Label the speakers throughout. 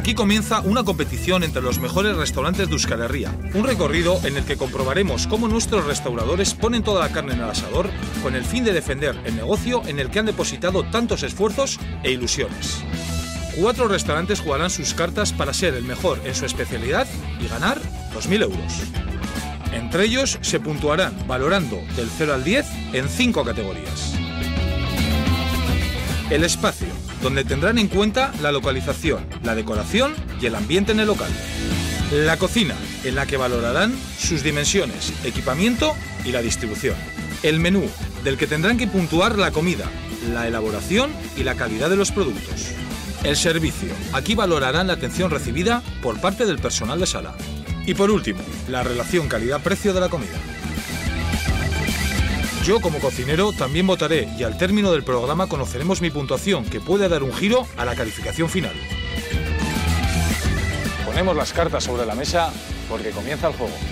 Speaker 1: Aquí comienza una competición entre los mejores restaurantes de Euskal Herria. Un recorrido en el que comprobaremos cómo nuestros restauradores ponen toda la carne en el asador con el fin de defender el negocio en el que han depositado tantos esfuerzos e ilusiones. 4 restaurantes jugarán sus cartas para ser el mejor en su especialidad y ganar 2.000 euros. Entre ellos se puntuarán valorando del 0 al 10 en 5 categorías. El espacio, donde tendrán en cuenta la localización, la decoración y el ambiente en el local. La cocina, en la que valorarán sus dimensiones, equipamiento y la distribución. El menú, del que tendrán que puntuar la comida, la elaboración y la calidad de los productos. El servicio, aquí valorarán la atención recibida por parte del personal de sala. Y por último, la relación calidad-precio de la comida. Yo, como cocinero, también votaré y al término del programa conoceremos mi puntuación, que puede dar un giro a la calificación final. Ponemos las cartas sobre la mesa porque comienza el juego.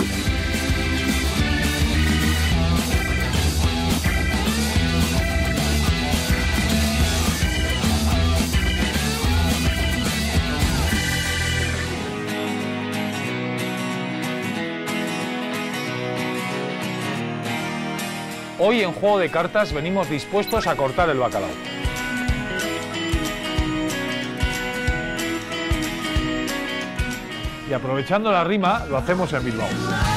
Speaker 1: Hoy en Juego de Cartas venimos dispuestos a cortar el bacalao. Y aprovechando la rima, lo hacemos en Bilbao.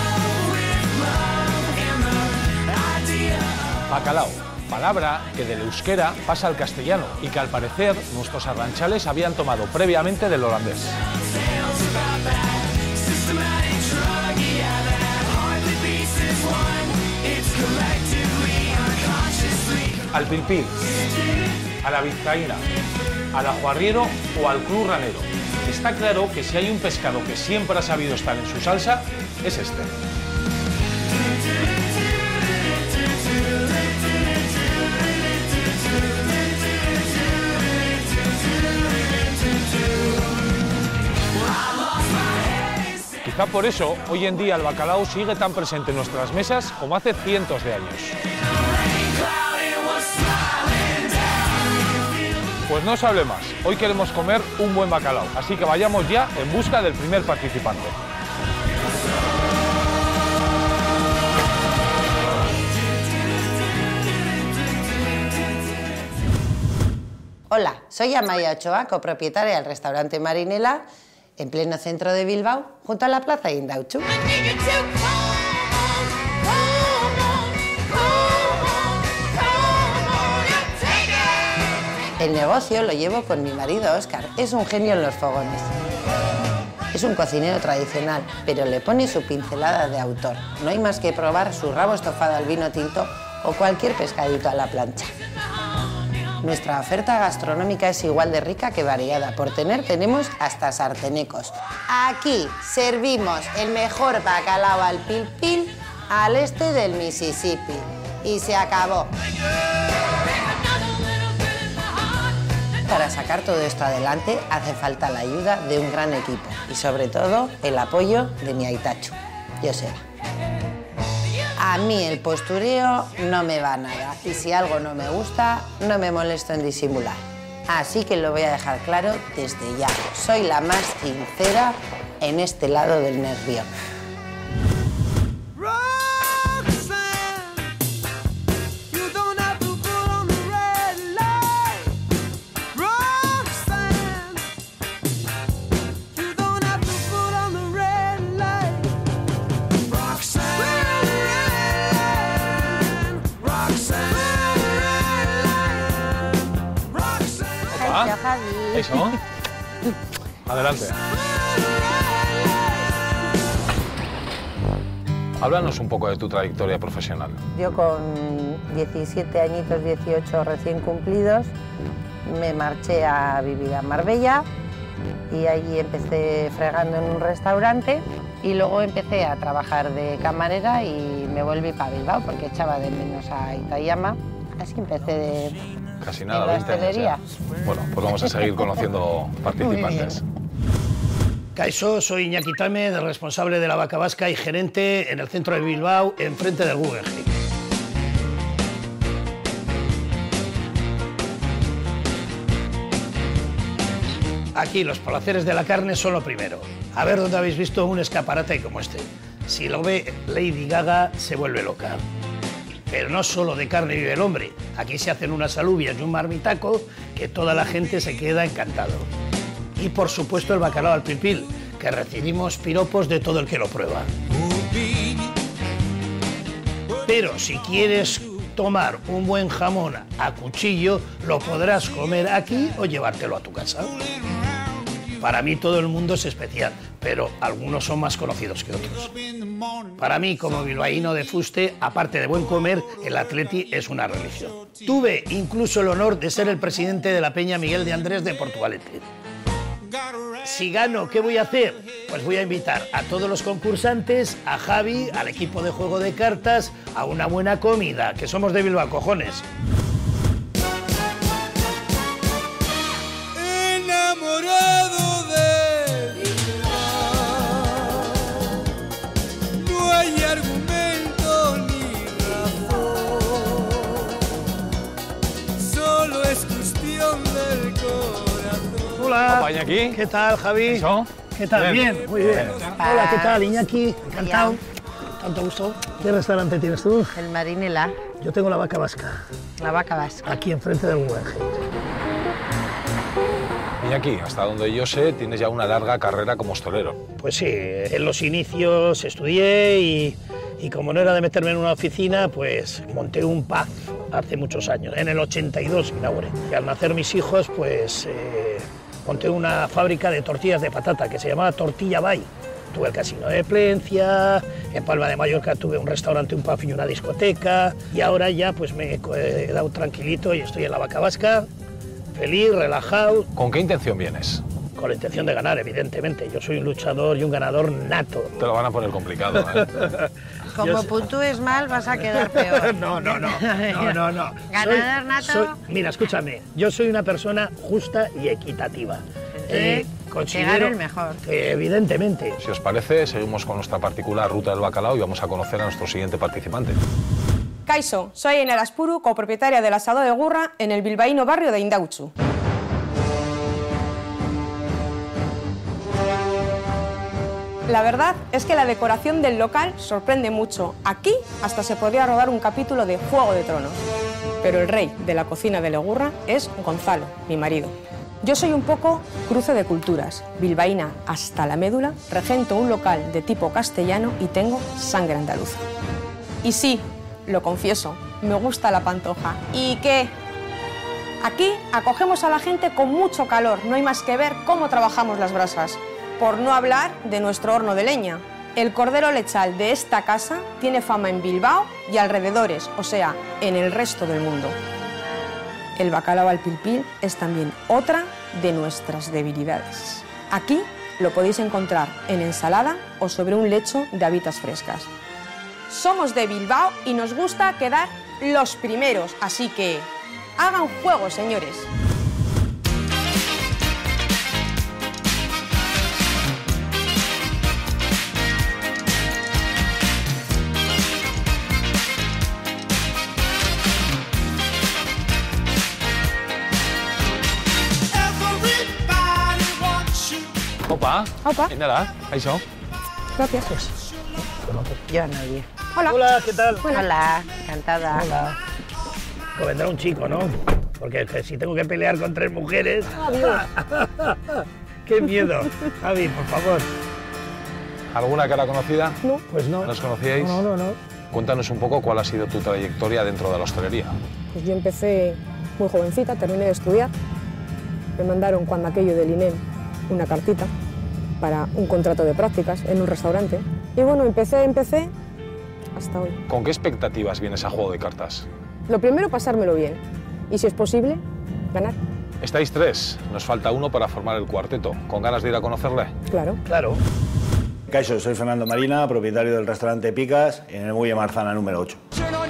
Speaker 1: Bacalao, palabra que del euskera pasa al castellano y que al parecer nuestros arranchales habían tomado previamente del holandés. Al pilpil, a la vizcaína, al ajuarriero o al cru ranero. Está claro que si hay un pescado que siempre ha sabido estar en su salsa, es este. Quizá por eso, hoy en día el bacalao sigue tan presente en nuestras mesas como hace cientos de años. Pues no se hable más, hoy queremos comer un buen bacalao, así que vayamos ya en busca del primer participante.
Speaker 2: Hola, soy Amaia Ochoa, copropietaria del restaurante Marinela, en pleno centro de Bilbao, junto a la plaza Indautxu. El negocio lo llevo con mi marido Óscar, es un genio en los fogones. Es un cocinero tradicional, pero le pone su pincelada de autor. No hay más que probar su rabo estofado al vino tinto o cualquier pescadito a la plancha. Nuestra oferta gastronómica es igual de rica que variada. Por tener tenemos hasta sartenecos. Aquí servimos el mejor bacalao al pilpil al este del Mississippi. Y se acabó. Para sacar todo esto adelante hace falta la ayuda de un gran equipo y sobre todo el apoyo de mi aitachu, Joseba. A mí el postureo no me va nada y si algo no me gusta, no me molesto en disimular. Así que lo voy a dejar claro desde ya. Soy la más sincera en este lado del nervio.
Speaker 1: Eso. Adelante. Háblanos un poco de tu trayectoria profesional.
Speaker 2: Yo con 17 añitos, 18 recién cumplidos, me marché a vivir a Marbella y allí empecé fregando en un restaurante y luego empecé a trabajar de camarera y me volví para Bilbao porque echaba de menos a Itayama. Así empecé de...
Speaker 1: Casi nada, 20 años ya. Bueno, pues vamos a seguir conociendo participantes.
Speaker 3: Caixo, soy Iñaki Támez, responsable de la Vaca Vasca y gerente en el centro de Bilbao, enfrente del Guggenheim. Aquí los placeres de la carne son lo primero. A ver dónde habéis visto un escaparate como este. Si lo ve Lady Gaga, se vuelve loca. Pero no solo de carne vive el hombre. Aquí se hacen unas alubias y un marmitaco que toda la gente se queda encantado. Y por supuesto el bacalao al pil pil, que recibimos piropos de todo el que lo prueba. Pero si quieres tomar un buen jamón a cuchillo, lo podrás comer aquí o llevártelo a tu casa. Para mí todo el mundo es especial, pero algunos son más conocidos que otros. Para mí, como bilbaíno de fuste, aparte de buen comer, el atleti es una religión. Tuve incluso el honor de ser el presidente de la Peña Miguel de Andrés de Portugalete. Si gano, ¿qué voy a hacer? Pues voy a invitar a todos los concursantes, a Javi, al equipo de juego de cartas, a una buena comida, que somos de Bilbao, cojones.
Speaker 4: Enamorado de Bilbao, no hay argumento ni razón, solo es cuestión del corazón.
Speaker 3: Hola.
Speaker 1: Opa, Iñaki.
Speaker 3: ¿Qué tal, Javi?
Speaker 1: ¿Eso?
Speaker 3: ¿Qué tal? Bien, muy bien. Hola, ¿qué tal, Iñaki? Encantado. Tanto gusto. ¿Qué restaurante tienes tú?
Speaker 2: El Marinela,
Speaker 3: Yo tengo la Vaca Vasca,
Speaker 2: la Vaca Vasca.
Speaker 3: aquí enfrente del Guggenheim.
Speaker 1: Iñaki, hasta donde yo sé, tienes ya una larga carrera como hostelero.
Speaker 3: Pues sí, en los inicios estudié y como no era de meterme en una oficina, pues monté un pub hace muchos años. En el 82 inauguré. Y al nacer mis hijos, pues monté una fábrica de tortillas de patata que se llamaba Tortilla Bay. Tuve el Casino de Plencia, en Palma de Mallorca tuve un restaurante, un pub y una discoteca. Y ahora ya pues me he dado tranquilito y estoy en la Vaca Vasca, feliz, relajado.
Speaker 1: ¿Con qué intención vienes?
Speaker 3: Con la intención de ganar, evidentemente. Yo soy un luchador y un ganador nato.
Speaker 1: Te lo van a poner complicado, ¿eh?
Speaker 2: Como puntúes mal, vas a quedar peor.
Speaker 3: No.
Speaker 2: Ganador nato.
Speaker 3: Mira, escúchame, yo soy una persona justa y equitativa.
Speaker 2: Que gane el mejor.
Speaker 3: Que evidentemente.
Speaker 1: Si os parece, seguimos con nuestra particular ruta del bacalao y vamos a conocer a nuestro siguiente participante.
Speaker 5: Kaixo, soy Ainhoa Araspuru, copropietaria del Asado de Gurra en el bilbaíno barrio de Indautxu. La verdad es que la decoración del local sorprende mucho. Aquí hasta se podría rodar un capítulo de Juego de Tronos. Pero el rey de la cocina de Legurra es Gonzalo, mi marido. Yo soy un poco cruce de culturas, bilbaína hasta la médula, regento un local de tipo castellano y tengo sangre andaluza. Y sí, lo confieso, me gusta la pantoja. ¿Y qué? Aquí acogemos a la gente con mucho calor, no hay más que ver cómo trabajamos las brasas. Por no hablar de nuestro horno de leña. El cordero lechal de esta casa tiene fama en Bilbao y alrededores, o sea, en el resto del mundo. El bacalao al pil pil es también otra de nuestras debilidades. Aquí lo podéis encontrar en ensalada o sobre un lecho de habitas frescas. Somos de Bilbao y nos gusta quedar los primeros, así que hagan juego, señores.
Speaker 1: Opa.
Speaker 5: Opa.
Speaker 1: Ainhoa, ¿eso?
Speaker 5: Gracias.
Speaker 2: Yo no oye.
Speaker 5: Hola.
Speaker 3: Hola, ¿qué tal?
Speaker 2: Hola, encantada.
Speaker 3: Hola. Que vendrá un chico, ¿no? Porque si tengo que pelear con 3 mujeres... ¡Qué miedo! Javi, por favor.
Speaker 1: ¿Alguna cara conocida?
Speaker 5: No.
Speaker 3: Pues no.
Speaker 1: ¿Nos conocíais?
Speaker 3: No.
Speaker 1: Cuéntanos un poco cuál ha sido tu trayectoria dentro de la hostelería.
Speaker 5: Pues yo empecé muy jovencita, terminé de estudiar. Me mandaron cuando aquello del INEM una cartita para un contrato de prácticas en un restaurante. Y bueno, empecé hasta hoy.
Speaker 1: ¿Con qué expectativas vienes a Juego de Cartas?
Speaker 5: Lo primero, pasármelo bien. Y si es posible, ganar.
Speaker 1: Estáis 3, nos falta 1 para formar el cuarteto. ¿Con ganas de ir a conocerle?
Speaker 5: Claro.
Speaker 3: Claro.
Speaker 6: Kaixo, soy Fernando Marina, propietario del restaurante Picas en el Muelle Marzana número 8.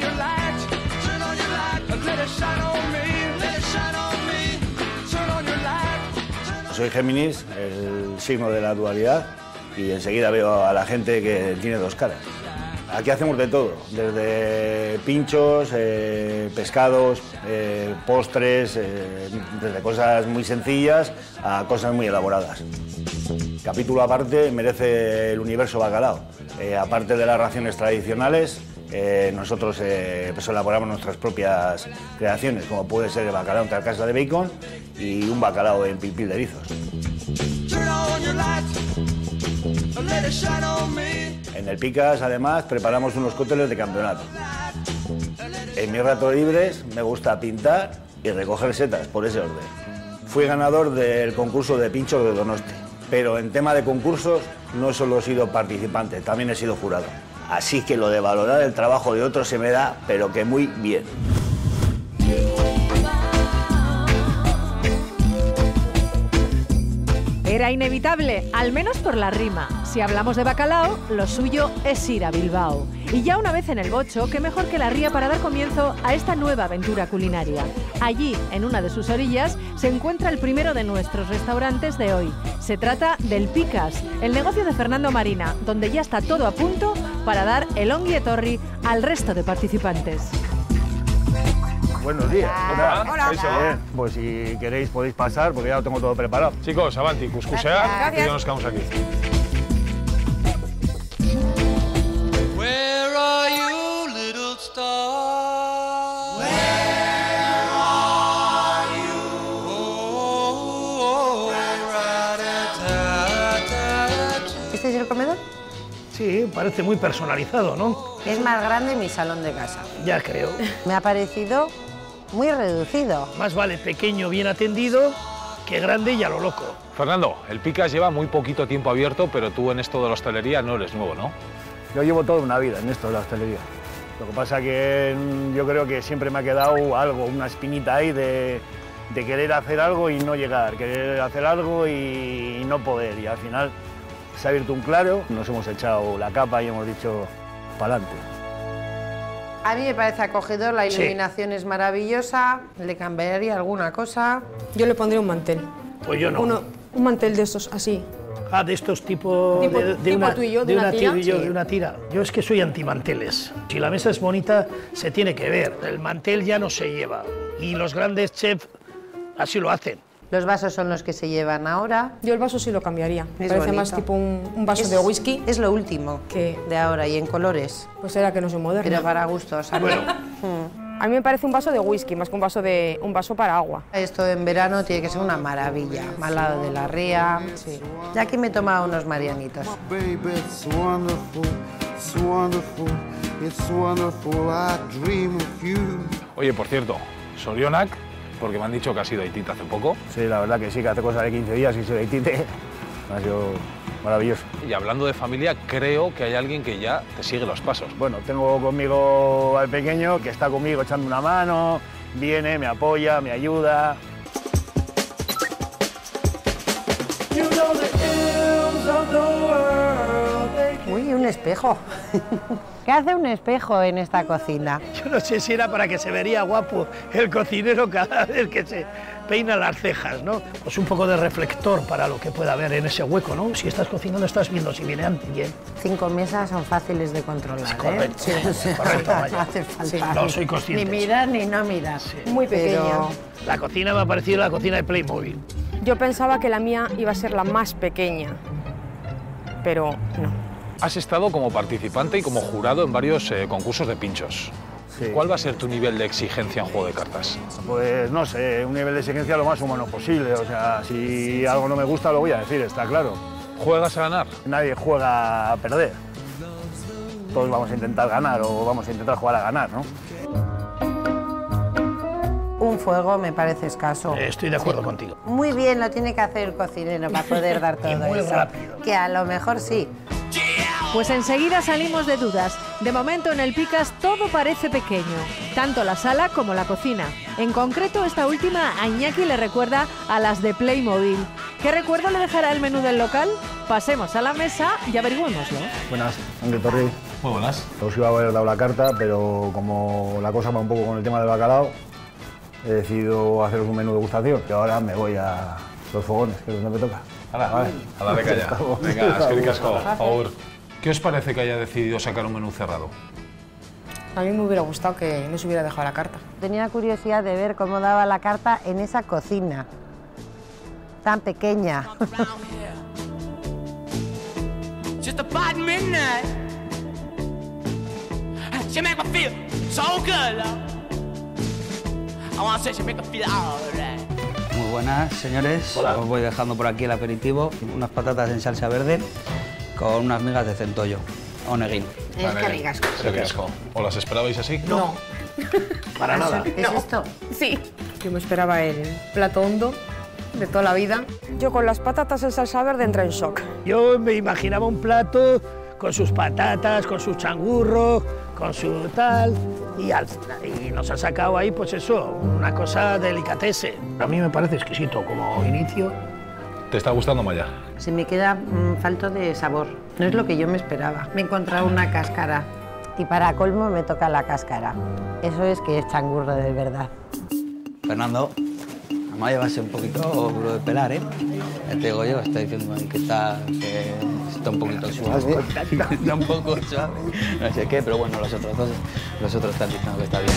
Speaker 6: Soy Géminis, el signo de la dualidad, y enseguida veo a la gente que tiene 2 caras. Aquí hacemos de todo, desde pinchos, pescados, postres, desde cosas muy sencillas a cosas muy elaboradas. Capítulo aparte merece el universo bacalao. Aparte de las raciones tradicionales, nosotros pues elaboramos nuestras propias creaciones, como puede ser el bacalao en carcasa de bacon y un bacalao en pil de erizos. En el Picas, además, preparamos unos cócteles de campeonato. En mis ratos libres me gusta pintar y recoger setas, por ese orden. Fui ganador del concurso de pinchos de Donosti, pero en tema de concursos no solo he sido participante, también he sido jurado. Así que lo de valorar el trabajo de otros se me da, pero que muy bien.
Speaker 7: Era inevitable, al menos por la rima. Si hablamos de bacalao, lo suyo es ir a Bilbao. Y ya una vez en el Bocho, qué mejor que la ría para dar comienzo a esta nueva aventura culinaria. Allí, en una de sus orillas, se encuentra el primero de nuestros restaurantes de hoy. Se trata del Picas, el negocio de Fernando Marina, donde ya está todo a punto para dar el ongi etorri al resto de participantes.
Speaker 6: Buenos días.
Speaker 5: Hola.
Speaker 6: Bien, pues si queréis podéis pasar, porque ya lo tengo todo preparado.
Speaker 1: Chicos, avanti, cuscusear
Speaker 5: Gracias.
Speaker 1: y ya nos quedamos aquí.
Speaker 4: Where are you, little star? Where are you? Oh,
Speaker 2: ¿Este es el comedor?
Speaker 3: Sí, parece muy personalizado, ¿no?
Speaker 2: Es más grande mi salón de casa.
Speaker 3: Ya creo.
Speaker 2: Me ha parecido muy reducido.
Speaker 3: Más vale pequeño bien atendido que grande y a lo loco.
Speaker 1: Fernando, el Picas lleva muy poquito tiempo abierto, pero tú en esto de la hostelería no eres nuevo, ¿no?
Speaker 6: Yo llevo toda una vida en esto de la hostelería. Lo que pasa que yo creo que siempre me ha quedado algo, una espinita ahí de querer hacer algo y no llegar, querer hacer algo y no poder. Y al final se ha abierto un claro, nos hemos echado la capa y hemos dicho pa'lante.
Speaker 2: A mí me parece acogedor, la
Speaker 3: Sí.
Speaker 2: iluminación es maravillosa, le cambiaría alguna cosa.
Speaker 5: Yo le pondría un mantel.
Speaker 3: Pues yo no.
Speaker 5: Un mantel de estos, así.
Speaker 3: Ah, de estos tipo
Speaker 5: Tipo tú y yo, de una tira.
Speaker 3: de una tira. Yo es que soy antimanteles. Si la mesa es bonita, se tiene que ver. El mantel ya no se lleva. Y los grandes chefs así lo hacen.
Speaker 2: Los vasos son los que se llevan ahora.
Speaker 5: Yo el vaso sí lo cambiaría.
Speaker 2: Es
Speaker 5: Parece
Speaker 2: bonito.
Speaker 5: más tipo un vaso de whisky.
Speaker 2: Es lo último
Speaker 5: Que-
Speaker 2: de ahora y en colores,
Speaker 5: Pues era que no soy moderno.
Speaker 2: pero para gustos.
Speaker 3: Bueno,
Speaker 5: A mí me parece un vaso de whisky, más que un vaso para agua.
Speaker 2: Esto en verano tiene que ser una maravilla, al lado de la ría. Sí. Ya aquí me he tomado unos marianitos.
Speaker 4: baby, it's wonderful, it's wonderful, it's wonderful, I dream of you.
Speaker 1: Oye, por cierto, Sorionak, porque me han dicho que has ido a Itita hace poco,
Speaker 6: Sí, la verdad que sí, que hace cosa de 15 días y soy de Itite. Ha sido maravilloso.
Speaker 1: y hablando de familia, creo que hay alguien que ya te sigue los pasos.
Speaker 6: Bueno, tengo conmigo al pequeño que está conmigo echando una mano, viene, me apoya, me ayuda.
Speaker 2: Uy, un espejo. ¿Qué hace un espejo en esta cocina?
Speaker 3: yo no sé si era para que se vería guapo el cocinero cada vez que se peina las cejas, ¿no? Pues un poco de reflector para lo que pueda haber en ese hueco, ¿no? Si estás cocinando, estás viendo si viene alguien.
Speaker 2: 5 mesas son fáciles de controlar,
Speaker 3: Correcto,
Speaker 2: ¿eh? Sí, o sea,
Speaker 3: correcto, vaya.
Speaker 2: no hace falta
Speaker 3: Sí, no soy consciente.
Speaker 2: ni mirar ni no mirar.
Speaker 5: Muy pequeña.
Speaker 2: Pero
Speaker 3: La cocina me ha parecido la cocina de Playmobil.
Speaker 5: Yo pensaba que la mía iba a ser la más pequeña, pero no.
Speaker 1: Has estado como participante y como jurado en varios concursos de pinchos.
Speaker 6: Sí.
Speaker 1: ¿Cuál va a ser tu nivel de exigencia en juego de cartas?
Speaker 6: Pues no sé, un nivel de exigencia lo más humano posible. O sea, si algo no me gusta lo voy a decir, está claro.
Speaker 1: ¿Juegas a ganar?
Speaker 6: Nadie juega a perder. Todos vamos a intentar ganar o vamos a intentar jugar a ganar, ¿no?
Speaker 2: un fuego me parece escaso.
Speaker 3: Estoy de acuerdo contigo.
Speaker 2: Muy bien lo tiene que hacer el cocinero para poder dar todo
Speaker 3: Y muy
Speaker 2: eso.
Speaker 3: rápido.
Speaker 2: Que a lo mejor sí.
Speaker 7: Pues enseguida salimos de dudas. De momento en el Picas todo parece pequeño, tanto la sala como la cocina. En concreto, esta última a Iñaki le recuerda a las de Playmobil. ¿Qué recuerdo le dejará el menú del local? Pasemos a la mesa y averigüémoslo.
Speaker 6: Buenas, Ángel Torri.
Speaker 1: Muy buenas.
Speaker 6: Os iba a haber dado la carta, pero como la cosa va un poco con el tema del bacalao, he decidido haceros un menú de degustación. Y ahora me voy a los fogones, que es donde me toca.
Speaker 1: Hala, vale. A la beca ya. Venga, eskerrik asko, por favor. ¿Qué os parece que haya decidido sacar un menú cerrado?
Speaker 5: A mí me hubiera gustado que no se hubiera dejado la carta.
Speaker 2: Tenía curiosidad de ver cómo daba la carta en esa cocina tan pequeña.
Speaker 8: Muy buenas, señores.
Speaker 3: Hola.
Speaker 8: Os voy dejando por aquí el aperitivo. Unas patatas en salsa verde con unas migas de centollo. Oneguín.
Speaker 2: Es que ricas.
Speaker 1: Pero qué asco. ¿O las esperabais así?
Speaker 5: No.
Speaker 3: Para nada.
Speaker 2: ¿Qué es esto?
Speaker 5: Sí. Yo me esperaba el plato hondo de toda la vida. Yo con las patatas en salsa verde entré en shock.
Speaker 3: Yo me imaginaba un plato con sus patatas, con su changurro, con su tal, y nos ha sacado ahí, pues eso, una cosa delicatese. A mí me parece exquisito como inicio.
Speaker 1: ¿Te está gustando, Maya?
Speaker 2: Se me queda falto de sabor. No es lo que yo me esperaba. Me he encontrado una cáscara y para colmo me toca la cáscara. Eso es que es changurro de verdad.
Speaker 8: Fernando, Amaya va a ser un poquito duro de pelar, ¿eh? Ya te digo yo, está diciendo ahí que está un poquito suave. Está un poco suave. No sé qué, pero bueno, los otros están diciendo que está bien.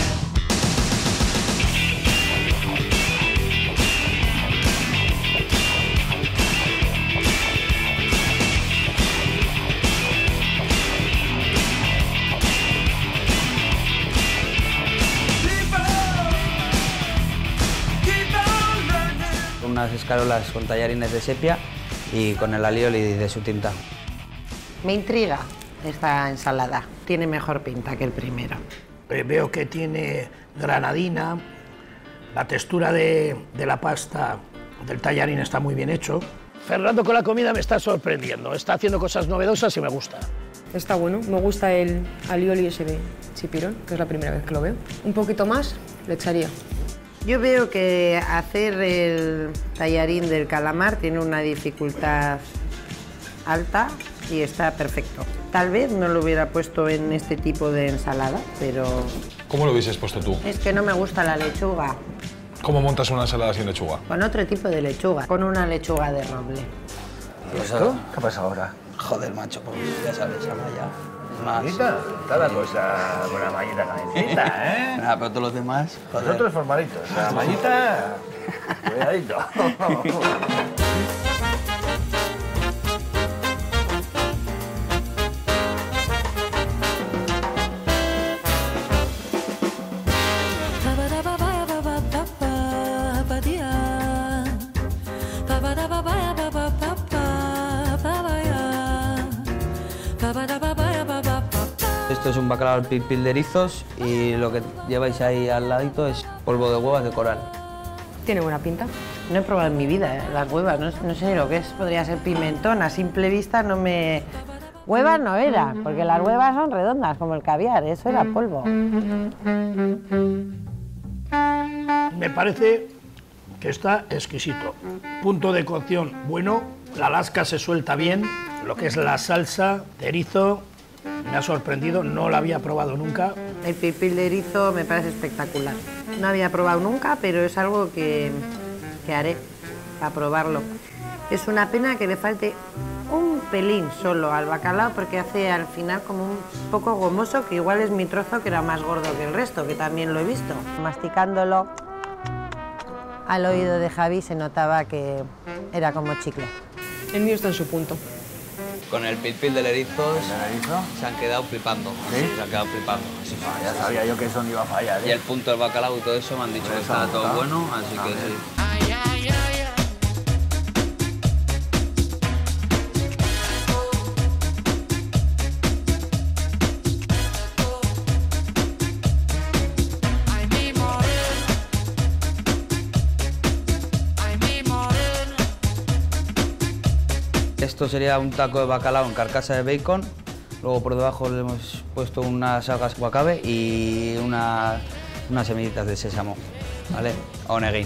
Speaker 8: Unas escarolas con tallarines de sepia y con el alioli de su tinta.
Speaker 2: Me intriga esta ensalada. Tiene mejor pinta que el primero.
Speaker 3: Veo que tiene granadina, la textura de la pasta del tallarín está muy bien hecho. Fernando con la comida me está sorprendiendo, está haciendo cosas novedosas y me gusta.
Speaker 5: Está bueno. Me gusta el alioli ese de chipirón, que es la primera vez que lo veo. Un poquito más le echaría.
Speaker 2: Yo veo que hacer el tallarín del calamar tiene una dificultad alta y está perfecto. Tal vez no lo hubiera puesto en este tipo de ensalada, pero
Speaker 1: ¿Cómo lo hubieses puesto tú?
Speaker 2: es que no me gusta la lechuga.
Speaker 1: ¿Cómo montas una ensalada sin lechuga?
Speaker 2: Con otro tipo de lechuga, con una lechuga de roble.
Speaker 6: ¿Qué pasa ahora?
Speaker 8: Joder, macho, pues ya sabes, Amaya. Más.
Speaker 6: Manita, está la cosa con la mallita calentita, ¿eh?
Speaker 8: Nada, pero todos los demás, joder.
Speaker 6: Nosotros formalitos, la mallita, cuidadito.
Speaker 8: Esto es un bacalao al pil de erizos y lo que lleváis ahí al ladito es polvo de huevas de coral.
Speaker 5: Tiene buena pinta.
Speaker 2: No he probado en mi vida las huevas, no sé lo que es. Podría ser pimentón, a simple vista no me... Huevas no era, porque las huevas son redondas, como el caviar, eso era polvo.
Speaker 3: Me parece que está exquisito. Punto de cocción bueno, la lasca se suelta bien, lo que es la salsa de erizo me ha sorprendido, no la había probado nunca.
Speaker 2: El pipil de erizo me parece espectacular. No había probado nunca, pero es algo que haré para probarlo. Es una pena que le falte un pelín solo al bacalao porque hace al final como un poco gomoso, que igual es mi trozo que era más gordo que el resto, que también lo he visto. Masticándolo al oído de Javi se notaba que era como chicle.
Speaker 5: El mío está en su punto.
Speaker 8: Con el pil del erizo se han quedado flipando.
Speaker 6: ¿Sí?
Speaker 8: Se han quedado flipando. Sí.
Speaker 6: Ya sabía yo que eso no iba a fallar,
Speaker 8: Y el punto del bacalao y todo eso me han dicho que está todo bueno, así que sí. Esto sería un taco de bacalao en carcasa de bacon. Luego por debajo le hemos puesto unas algas guacabe y unas semillitas de sésamo, ¿vale? Oneguín.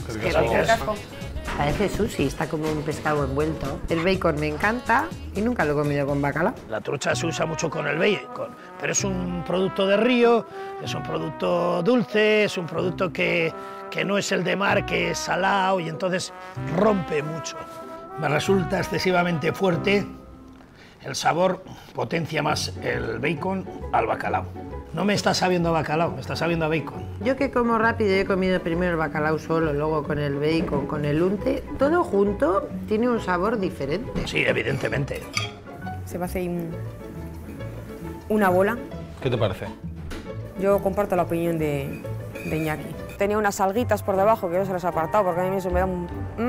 Speaker 2: Parece sushi, está como un pescado envuelto. El bacon me encanta y nunca lo he comido con bacalao.
Speaker 3: La trucha se usa mucho con el bacon, pero es un producto de río, es un producto dulce, es un producto que no es el de mar, que es salado y entonces rompe mucho. Me resulta excesivamente fuerte El sabor potencia más el bacon al bacalao. No me está sabiendo a bacalao, me está sabiendo a bacon.
Speaker 2: Yo que como rápido he comido primero el bacalao solo, luego con el bacon, con el unte, todo junto tiene un sabor diferente.
Speaker 3: Sí, evidentemente.
Speaker 5: Se me hace una bola.
Speaker 1: ¿Qué te parece?
Speaker 5: Yo comparto la opinión de Iñaki. Tenía unas alguitas por debajo que yo se las he apartado porque a mí eso me da un...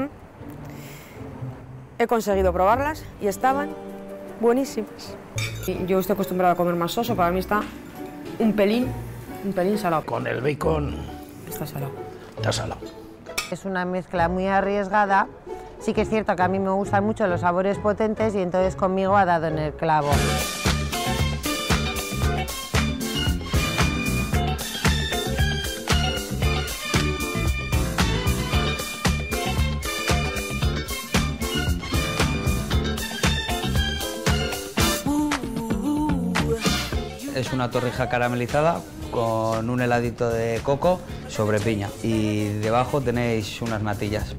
Speaker 5: He conseguido probarlas y estaban buenísimas. Yo estoy acostumbrada a comer más soso, para mí está un pelín salado.
Speaker 3: Con el bacon
Speaker 5: Está salado.
Speaker 3: está salado.
Speaker 2: Es una mezcla muy arriesgada. Sí que es cierto que a mí me gustan mucho los sabores potentes y entonces conmigo ha dado en el clavo.
Speaker 8: Es una torrija caramelizada con un heladito de coco sobre piña y debajo tenéis unas natillas.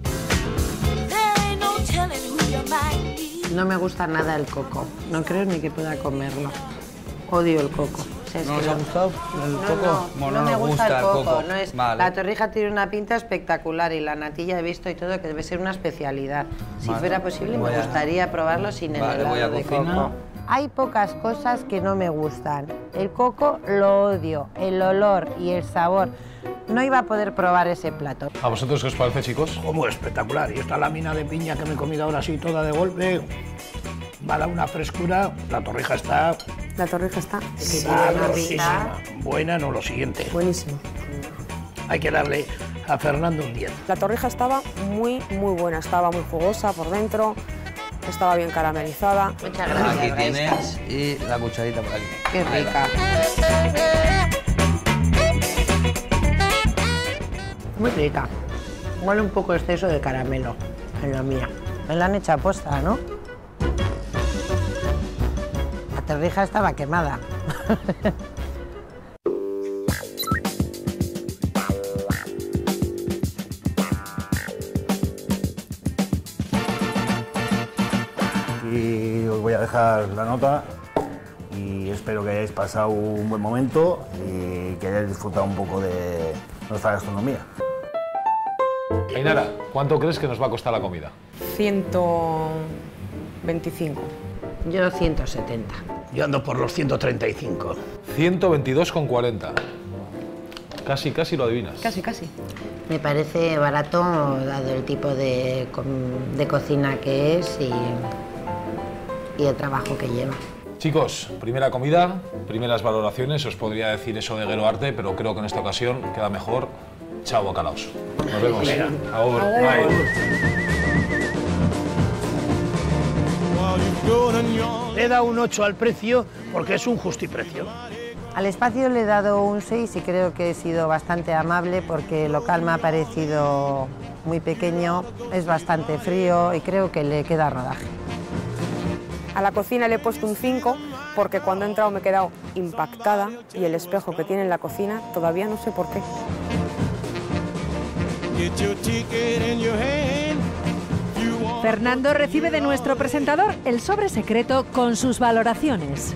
Speaker 2: No me gusta nada el coco. No creo ni que pueda comerlo. Odio el coco. O sea, es
Speaker 8: ¿No
Speaker 2: que
Speaker 8: os ha gustado el coco? Bueno,
Speaker 2: no me
Speaker 8: nos
Speaker 2: gusta el coco. No es,
Speaker 8: Vale.
Speaker 2: La torrija tiene una pinta espectacular y la natilla he visto y todo que debe ser una especialidad. Si
Speaker 8: Vale.
Speaker 2: fuera posible
Speaker 8: Voy
Speaker 2: me
Speaker 8: a-
Speaker 2: gustaría probarlo sin el
Speaker 8: Vale, voy a
Speaker 2: helado de
Speaker 8: cocinar.
Speaker 2: coco. Hay pocas cosas que no me gustan. El coco lo odio, el olor y el sabor. No iba a poder probar ese plato.
Speaker 1: ¿A vosotros qué os parece, chicos?
Speaker 3: Como espectacular. Y esta lámina de piña que me he comido ahora así toda de golpe, va a dar una frescura. La torrija está
Speaker 5: La torrija está
Speaker 3: sabrosísima. Buena, no lo siguiente.
Speaker 5: buenísima.
Speaker 3: Hay que darle a Fernando un 10.
Speaker 5: La torrija estaba muy buena, estaba muy jugosa por dentro, estaba bien caramelizada.
Speaker 2: Muchas gracias.
Speaker 8: Aquí
Speaker 2: Raísca.
Speaker 8: tienes y la cucharita por aquí.
Speaker 2: Qué rica. Muy rica. Huele un poco exceso de caramelo en la mía. Me la han hecho a posta, ¿no? La torrija estaba quemada.
Speaker 6: Y os voy a dejar la nota y espero que hayáis pasado un buen momento y que hayáis disfrutado un poco de nuestra gastronomía.
Speaker 1: Ainara, ¿cuánto crees que nos va a costar la comida?
Speaker 5: 125.
Speaker 2: Yo 170.
Speaker 3: Yo ando por los 135.
Speaker 1: 122,40. Casi lo adivinas.
Speaker 5: Casi.
Speaker 2: Me parece barato dado el tipo de cocina que es y el trabajo que lleva.
Speaker 1: Chicos, primera comida, primeras valoraciones. Os podría decir eso de Gelo Arte, pero creo que en esta ocasión queda mejor. Chao, bacalaos. Nos vemos. Agur. Bye.
Speaker 3: Le he dado un 8 al precio porque es un justiprecio.
Speaker 2: Al espacio le he dado un 6 y creo que he sido bastante amable porque el local me ha parecido muy pequeño, es bastante frío y creo que le queda rodaje.
Speaker 5: A la cocina le he puesto un 5 porque cuando he entrado me he quedado impactada y el espejo que tiene en la cocina todavía no sé por qué.
Speaker 7: Fernando recibe de nuestro presentador el sobre secreto con sus valoraciones.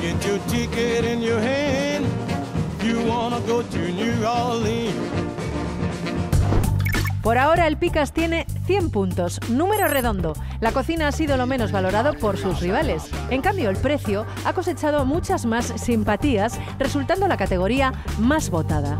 Speaker 7: Por ahora el Picas tiene 100 puntos, número redondo. La cocina ha sido lo menos valorado por sus rivales. En cambio, el precio ha cosechado muchas más simpatías, resultando la categoría más votada.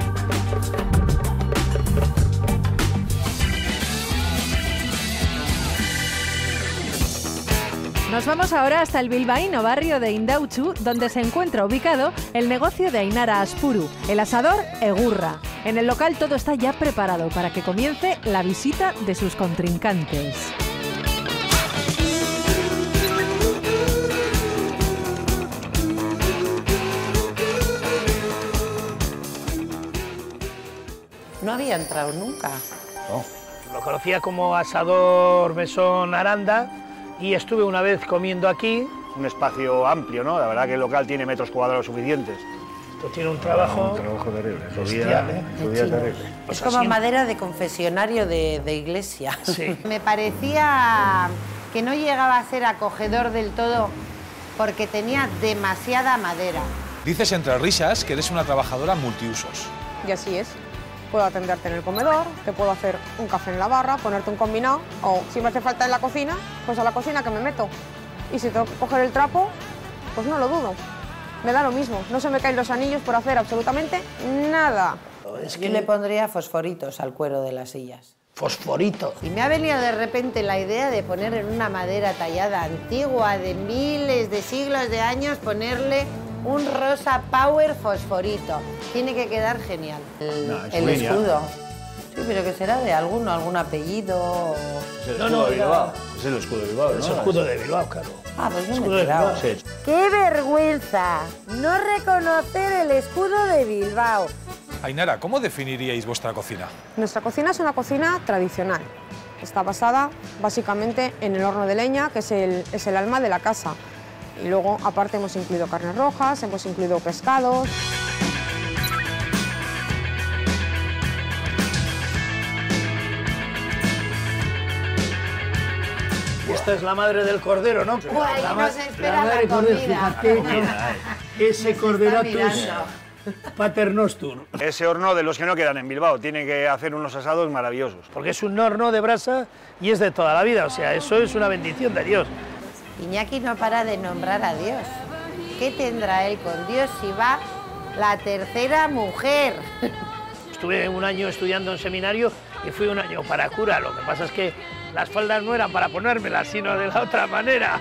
Speaker 7: Nos vamos ahora hasta el bilbaíno barrio de Indautxu, donde se encuentra ubicado el negocio de Ainara Aspuru, el asador Egurra. En el local todo está ya preparado para que comience la visita de sus contrincantes.
Speaker 2: No había entrado nunca.
Speaker 3: Lo conocía como asador Mesón Aranda y estuve una vez comiendo aquí.
Speaker 6: Un espacio amplio, ¿no? La verdad que el local tiene metros cuadrados suficientes.
Speaker 3: Esto tiene un trabajo...
Speaker 6: terrible.
Speaker 3: bestial, ¿eh?
Speaker 6: terrible.
Speaker 3: Pues
Speaker 2: Es como
Speaker 3: así-
Speaker 2: madera de confesionario de iglesia.
Speaker 3: Sí.
Speaker 2: Me parecía que no llegaba a ser acogedor del todo porque tenía demasiada madera.
Speaker 1: Dices entre risas que eres una trabajadora multiusos.
Speaker 5: Y así es. Puedo atenderte en el comedor, te puedo hacer un café en la barra, ponerte un combinado, o si me hace falta en la cocina, pues a la cocina que me meto. Y si tengo que coger el trapo, pues no lo dudo. Me da lo mismo, no se me caen los anillos por hacer absolutamente nada.
Speaker 2: Yo le pondría fosforitos al cuero de las sillas.
Speaker 3: Fosforito.
Speaker 2: Y me ha venido de repente la idea de poner en una madera tallada antigua de miles de siglos de años, ponerle un rosa power fosforito. Tiene que quedar genial. El escudo. Sí, pero que será de algún apellido.
Speaker 6: Es el escudo de Bilbao. Es el escudo de Bilbao, ¿no?
Speaker 3: Es el escudo de Bilbao, claro.
Speaker 2: Ah, pues no
Speaker 3: Escudo
Speaker 2: me he
Speaker 3: de
Speaker 2: enterado.
Speaker 3: Bilbao.
Speaker 6: Sí.
Speaker 2: ¡Qué vergüenza! No reconocer el escudo de Bilbao.
Speaker 1: Ainara, ¿cómo definiríais vuestra cocina?
Speaker 5: Nuestra cocina es una cocina tradicional. Está basada básicamente en el horno de leña, que es el alma de la casa. Y luego, aparte, hemos incluido carnes rojas, hemos incluido pescados.
Speaker 3: Esta es la madre del cordero, ¿no?
Speaker 2: Ahí
Speaker 3: La
Speaker 2: nos espera
Speaker 3: madre del
Speaker 2: la
Speaker 3: cordero,
Speaker 2: comida.
Speaker 3: fíjate, ese corderatus
Speaker 2: mirando.
Speaker 3: paternostur.
Speaker 6: Ese horno de los que no quedan en Bilbao. Tiene que hacer unos asados maravillosos.
Speaker 3: Porque es un horno de brasa y es de toda la vida, o sea, eso es una bendición de Dios.
Speaker 2: Iñaki no para de nombrar a Dios. ¿Qué tendrá él con Dios si va la tercera mujer?
Speaker 3: Estuve un año estudiando en seminario y fui un año para cura. Lo que pasa es que las faldas no eran para ponérmelas, sino de la otra manera.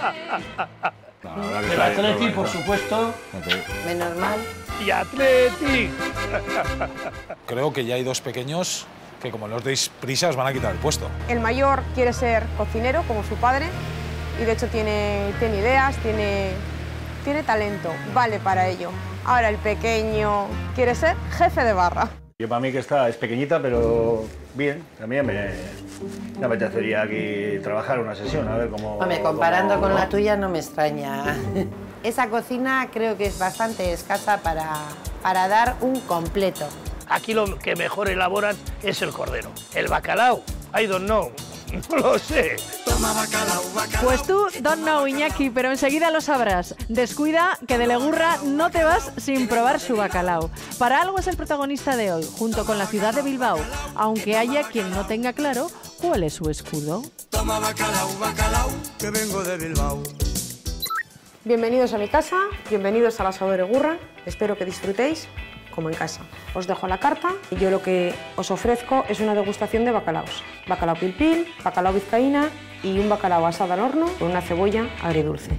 Speaker 3: El Atleti, por supuesto.
Speaker 2: Menos mal.
Speaker 3: Y Atleti.
Speaker 1: Creo que ya hay dos pequeños que, como no os deis prisa, os van a quitar el puesto.
Speaker 5: El mayor quiere ser cocinero, como su padre, y de hecho tiene ideas, tiene talento, vale para ello. Ahora el pequeño quiere ser jefe de barra.
Speaker 6: Yo para mí que esta es pequeñita, pero bien. También me apetecería aquí trabajar una sesión, a ver cómo...
Speaker 2: Hombre, comparando con la tuya no me extraña. Esa cocina creo que es bastante escasa para dar un completo.
Speaker 3: Aquí lo que mejor elaboran es el cordero. El bacalao, I don't know, no lo sé.
Speaker 7: Pues tú, don't know, Iñaki, pero enseguida lo sabrás. Descuida que de Legurra no te vas sin probar su bacalao. Para algo es el protagonista de hoy, junto con la ciudad de Bilbao, aunque haya quien no tenga claro cuál es su escudo.
Speaker 4: Toma bacalao, bacalao, que vengo de Bilbao.
Speaker 5: Bienvenidos a mi casa, bienvenidos a la Asador Egurra. Espero que disfrutéis como en casa. Os dejo la carta y yo lo que os ofrezco es una degustación de bacalaos. Bacalao pil pil, bacalao vizcaína y un bacalao asado al horno con una cebolla agridulce.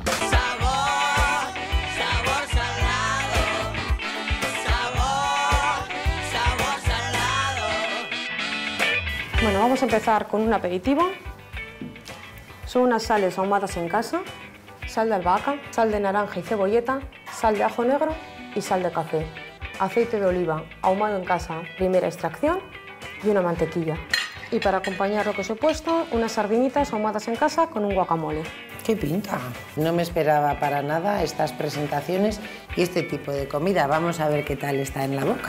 Speaker 5: Bueno, vamos a empezar con un aperitivo. Son unas sales ahumadas en casa, sal de albahaca, sal de naranja y cebolleta, sal de ajo negro y sal de café. Aceite de oliva ahumado en casa, primera extracción, y una mantequilla. Y para acompañar lo que os he puesto, unas sardinitas ahumadas en casa con un guacamole.
Speaker 2: ¡Qué pinta! No me esperaba para nada estas presentaciones y este tipo de comida. Vamos a ver qué tal está en la boca.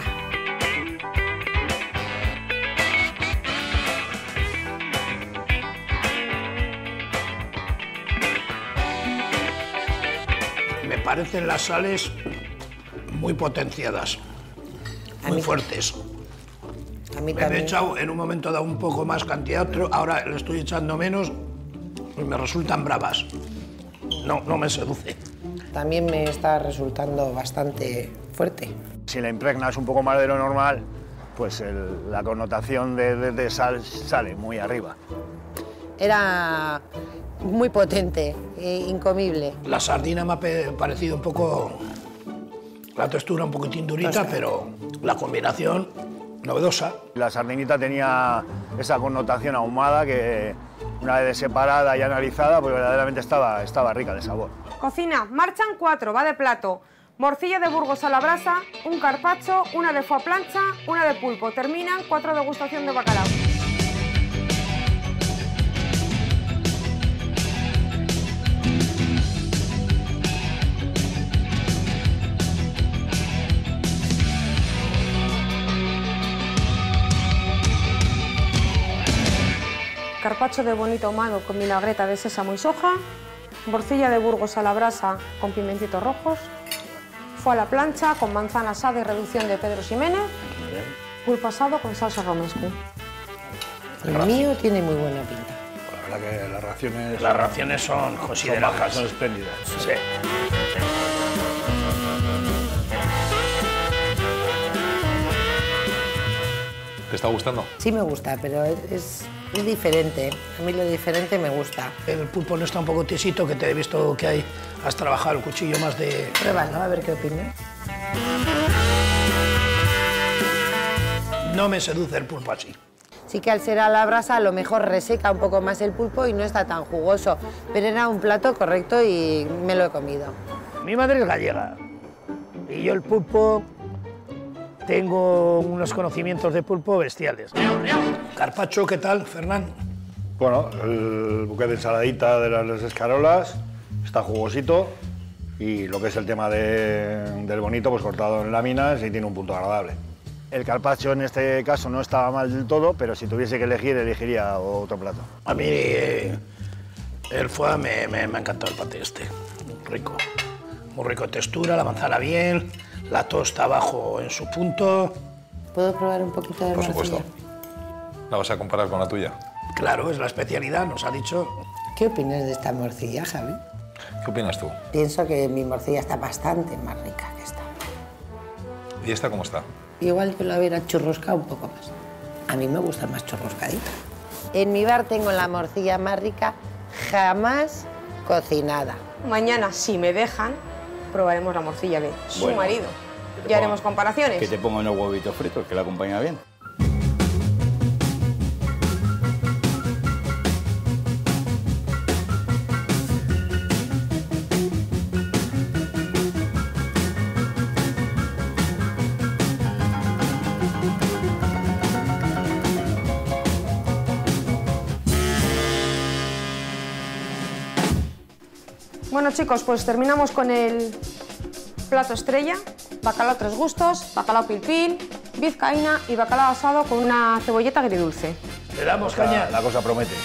Speaker 3: Me parecen las sales muy potenciadas, muy fuertes.
Speaker 2: A mí
Speaker 3: Me he
Speaker 2: también.
Speaker 3: echado en un momento dado un poco más cantidad, ahora le estoy echando menos y me resultan bravas. No me seduce.
Speaker 2: También me está resultando bastante fuerte.
Speaker 6: Si la impregnas un poco más de lo normal, pues la connotación de sal sale muy arriba.
Speaker 2: Era muy potente, incomible.
Speaker 3: La sardina me ha parecido un poco... La textura un poquitín durita, pero la combinación novedosa.
Speaker 6: La sardinita tenía esa connotación ahumada que una vez separada y analizada, pues verdaderamente estaba rica de sabor.
Speaker 5: Cocina, marchan 4, va de plato. Morcilla de Burgos a la brasa, un carpaccio, una de foie a plancha, una de pulpo. Terminan 4 degustación de bacalao. Carpaccio de bonito ahumado con vinagreta de sésamo y soja, morcilla de Burgos a la brasa con pimentitos rojos, foie a la plancha con manzana asada y reducción de Pedro Ximénez, pulpo asado con salsa romesco.
Speaker 2: El mío tiene muy buena pinta.
Speaker 3: La verdad que las raciones son considerables.
Speaker 6: Son espléndidas.
Speaker 3: Sí.
Speaker 9: ¿Te está gustando?
Speaker 2: Sí me gusta, pero es diferente. A mí lo diferente me gusta.
Speaker 3: El pulpo no está un poco tiesito, que te he visto que has trabajado el cuchillo más de...
Speaker 2: Pruébalo, a ver qué opinas.
Speaker 3: No me seduce el pulpo así.
Speaker 2: Sí que al ser a la brasa a lo mejor reseca un poco más el pulpo y no está tan jugoso, pero era un plato correcto y me lo he comido.
Speaker 3: Mi madre es gallega y yo el pulpo tengo unos conocimientos de pulpo bestiales. Carpaccio, ¿qué tal, Fernán?
Speaker 6: Bueno, el buque de ensaladita de las escarolas está jugosito y lo que es el tema del bonito, pues cortado en láminas y tiene un punto agradable. El carpaccio en este caso no estaba mal del todo, pero si tuviese que elegir, elegiría otro plato.
Speaker 3: A mí el foie me ha encantado el paté este, rico. Muy rico de textura, la manzana bien, la tosta abajo en su punto.
Speaker 2: ¿Puedo probar un poquito de morcilla?
Speaker 9: Por supuesto. ¿La vas a comparar con la tuya?
Speaker 3: Claro, es la especialidad, nos ha dicho.
Speaker 2: ¿Qué opinas de esta morcilla, Javi?
Speaker 9: ¿Qué opinas tú?
Speaker 2: Pienso que mi morcilla está bastante más rica que esta.
Speaker 9: ¿Y esta cómo está?
Speaker 2: Igual yo la hubiera churroscado un poco más. A mí me gusta más churroscadita. En mi bar tengo la morcilla más rica jamás cocinada.
Speaker 5: Mañana, si me dejan, probaremos la morcilla de su marido. Ya haremos comparaciones.
Speaker 8: Que te ponga unos huevitos fritos, que la acompaña bien.
Speaker 5: Bueno, chicos, pues terminamos con el plato estrella. Bacalao tres gustos, bacalao pil-pil, vizcaína y bacalao asado con una cebolleta agridulce.
Speaker 3: Le damos caña.
Speaker 6: La cosa promete.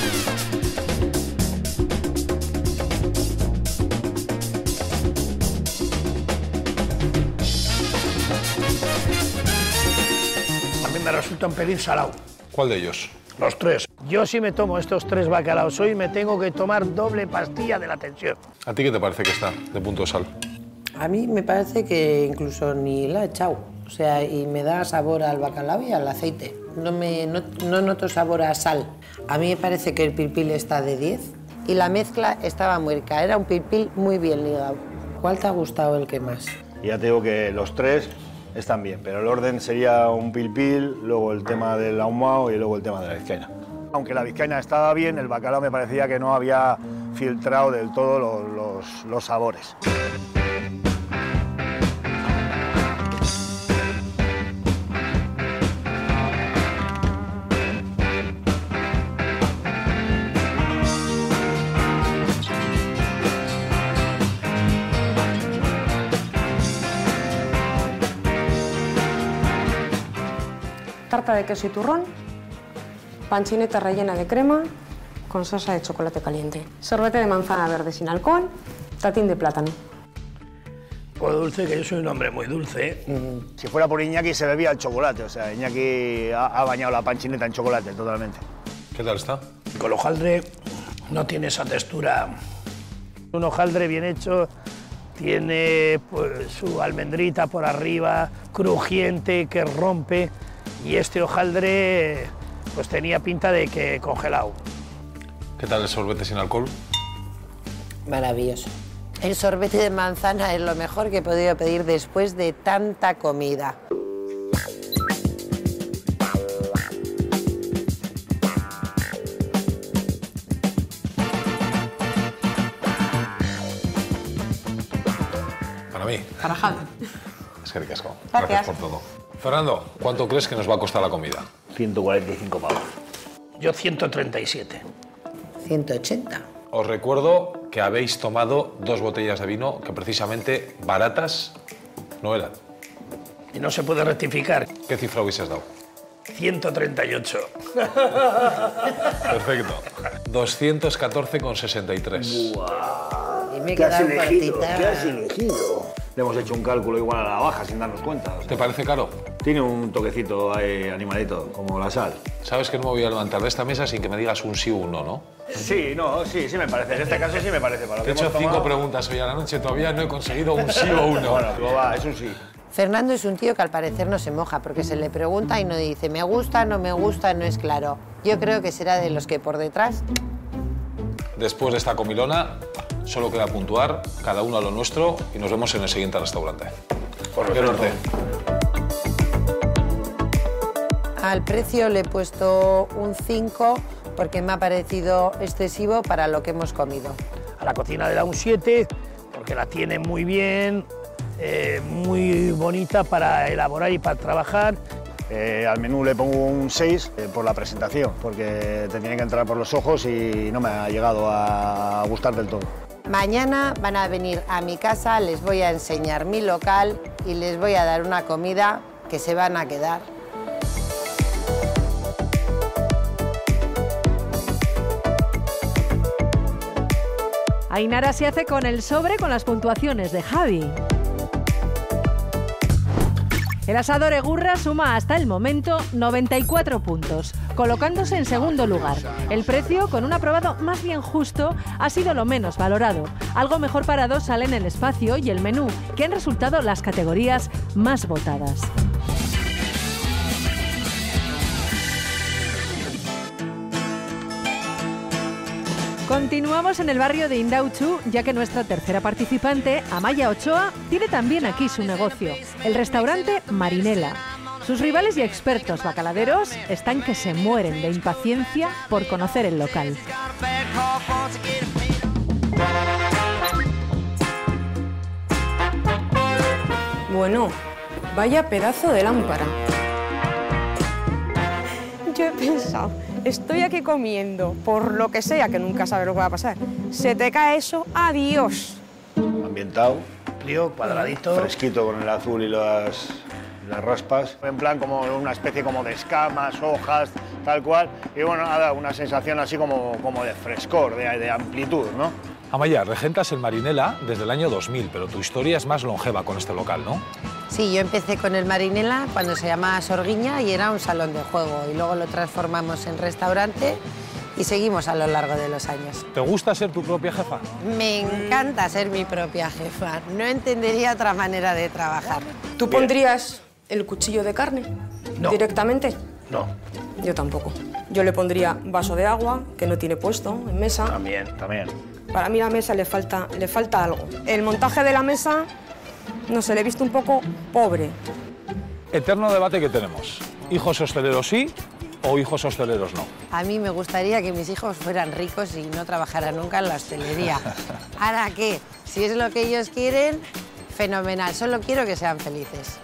Speaker 3: A mí me resulta un pelín salado.
Speaker 9: ¿Cuál de ellos?
Speaker 3: Los tres. Yo si me tomo estos 3 bacalaos hoy me tengo que tomar doble pastilla de la tensión.
Speaker 9: ¿A ti qué te parece que está de punto de sal?
Speaker 2: A mí me parece que incluso ni la he echado. O sea, y me da sabor al bacalao y al aceite. No noto sabor a sal. A mí me parece que el pil-pil está de 10 y la mezcla estaba muy rica. Era un pil-pil muy bien ligado. ¿Cuál te ha gustado el que más?
Speaker 6: Ya te digo que los 3 están bien, pero el orden sería un pil-pil, luego el tema del ahumado y luego el tema de la vizcaína. Aunque la vizcaína estaba bien, el bacalao me parecía que no había filtrado del todo los sabores.
Speaker 5: Tarta de queso y turrón, panchineta rellena de crema con salsa de chocolate caliente, sorbete de manzana verde sin alcohol, tatín de plátano.
Speaker 3: Pues dulce, que yo soy un hombre muy dulce.
Speaker 6: Si fuera por Iñaki se bebía el chocolate, o sea, Iñaki ha bañado la panchineta en chocolate totalmente.
Speaker 9: ¿Qué tal está?
Speaker 3: Con el hojaldre no tiene esa textura. Un hojaldre bien hecho tiene pues, su almendrita por arriba, crujiente, que rompe. Y este hojaldre pues tenía pinta de que congelado.
Speaker 9: ¿Qué tal el sorbete sin alcohol?
Speaker 2: Maravilloso. El sorbete de manzana es lo mejor que he podido pedir después de tanta comida.
Speaker 9: Para mí.
Speaker 5: Para Javi.
Speaker 9: Es que ricasco.
Speaker 5: Gracias.
Speaker 9: Gracias por todo. Fernando, ¿cuánto crees que nos va a costar la comida?
Speaker 6: 145 pavos.
Speaker 3: Yo 137.
Speaker 2: 180.
Speaker 9: Os recuerdo que habéis tomado 2 botellas de vino que precisamente baratas no eran.
Speaker 3: Y no se puede rectificar.
Speaker 9: ¿Qué cifra hubieses dado?
Speaker 3: 138.
Speaker 9: Perfecto. 214,63.
Speaker 3: Wow.
Speaker 2: me he
Speaker 6: ¿Qué has
Speaker 2: quedado
Speaker 6: elegido?
Speaker 2: cortita.
Speaker 6: ¿Qué has elegido? Le hemos hecho un cálculo igual a la baja sin darnos cuenta. O sea,
Speaker 9: ¿Te parece caro?
Speaker 6: tiene un toquecito ahí animalito, como la sal.
Speaker 9: Sabes que no me voy a levantar de esta mesa sin que me digas un sí o un no, ¿no?
Speaker 6: Sí, no, sí me parece. En este caso sí me parece. Para lo
Speaker 9: Te he
Speaker 6: que
Speaker 9: hecho
Speaker 6: hemos
Speaker 9: 5
Speaker 6: tomado...
Speaker 9: preguntas hoy a la noche, todavía no he conseguido un sí o un no.
Speaker 6: Bueno, pero va, es un sí.
Speaker 2: Fernando es un tío que al parecer no se moja porque se le pregunta y no dice me gusta, no es claro. Yo creo que será de los que por detrás.
Speaker 9: Después de esta comilona, solo queda puntuar, cada uno a lo nuestro y nos vemos en el siguiente restaurante. Quiero verte.
Speaker 2: Al precio le he puesto un 5 porque me ha parecido excesivo para lo que hemos comido.
Speaker 3: A la cocina le da un 7 porque la tiene muy bien, muy bonita para elaborar y para trabajar.
Speaker 6: Al menú le pongo un 6 por la presentación, porque te tiene que entrar por los ojos y no me ha llegado a gustar del todo.
Speaker 2: Mañana van a venir a mi casa, les voy a enseñar mi local y les voy a dar una comida que se van a quedar.
Speaker 7: Ainara se hace con el sobre con las puntuaciones de Javi. El asador Egurra suma hasta el momento 94 puntos, colocándose en segundo lugar. El precio, con un aprobado más bien justo, ha sido lo menos valorado. Algo mejor parado salen el espacio y el menú, que han resultado las categorías más votadas. Continuamos en el barrio de Indautxu, ya que nuestra tercera participante, Amaya Ochoa, tiene también aquí su negocio, el restaurante Marinela. Sus rivales y expertos bacaladeros están que se mueren de impaciencia por conocer el local.
Speaker 5: Bueno, vaya pedazo de lámpara. Yo he pensado, estoy aquí comiendo, por lo que sea, que nunca sabes lo que va a pasar. Se te cae eso, adiós.
Speaker 6: Ambientado,
Speaker 3: Amplio, cuadradito.
Speaker 6: fresquito con el azul y las raspas. En plan como una especie como de escamas, hojas, tal cual. Y bueno, ha dado una sensación así como de frescor, de amplitud, ¿no?
Speaker 9: Amaya, regentas el Marinela desde el año 2000, pero tu historia es más longeva con este local, ¿no?
Speaker 2: Sí, yo empecé con el Marinela cuando se llamaba Sorguiña y era un salón de juego y luego lo transformamos en restaurante y seguimos a lo largo de los años.
Speaker 9: ¿Te gusta ser tu propia jefa?
Speaker 2: Me encanta ser mi propia jefa, no entendería otra manera de trabajar.
Speaker 5: ¿Tú pondrías el cuchillo de carne
Speaker 3: No.
Speaker 5: directamente?
Speaker 3: No,
Speaker 5: Yo tampoco. Yo le pondría vaso de agua, que no tiene puesto, en mesa.
Speaker 6: También.
Speaker 5: Para mí la mesa le falta algo. El montaje de la mesa, no sé, le he visto un poco pobre.
Speaker 9: Eterno debate que tenemos. ¿Hijos hosteleros sí o hijos hosteleros no?
Speaker 2: A mí me gustaría que mis hijos fueran ricos y no trabajaran nunca en la hostelería. ¿Ahora qué? Si es lo que ellos quieren, fenomenal. Solo quiero que sean felices.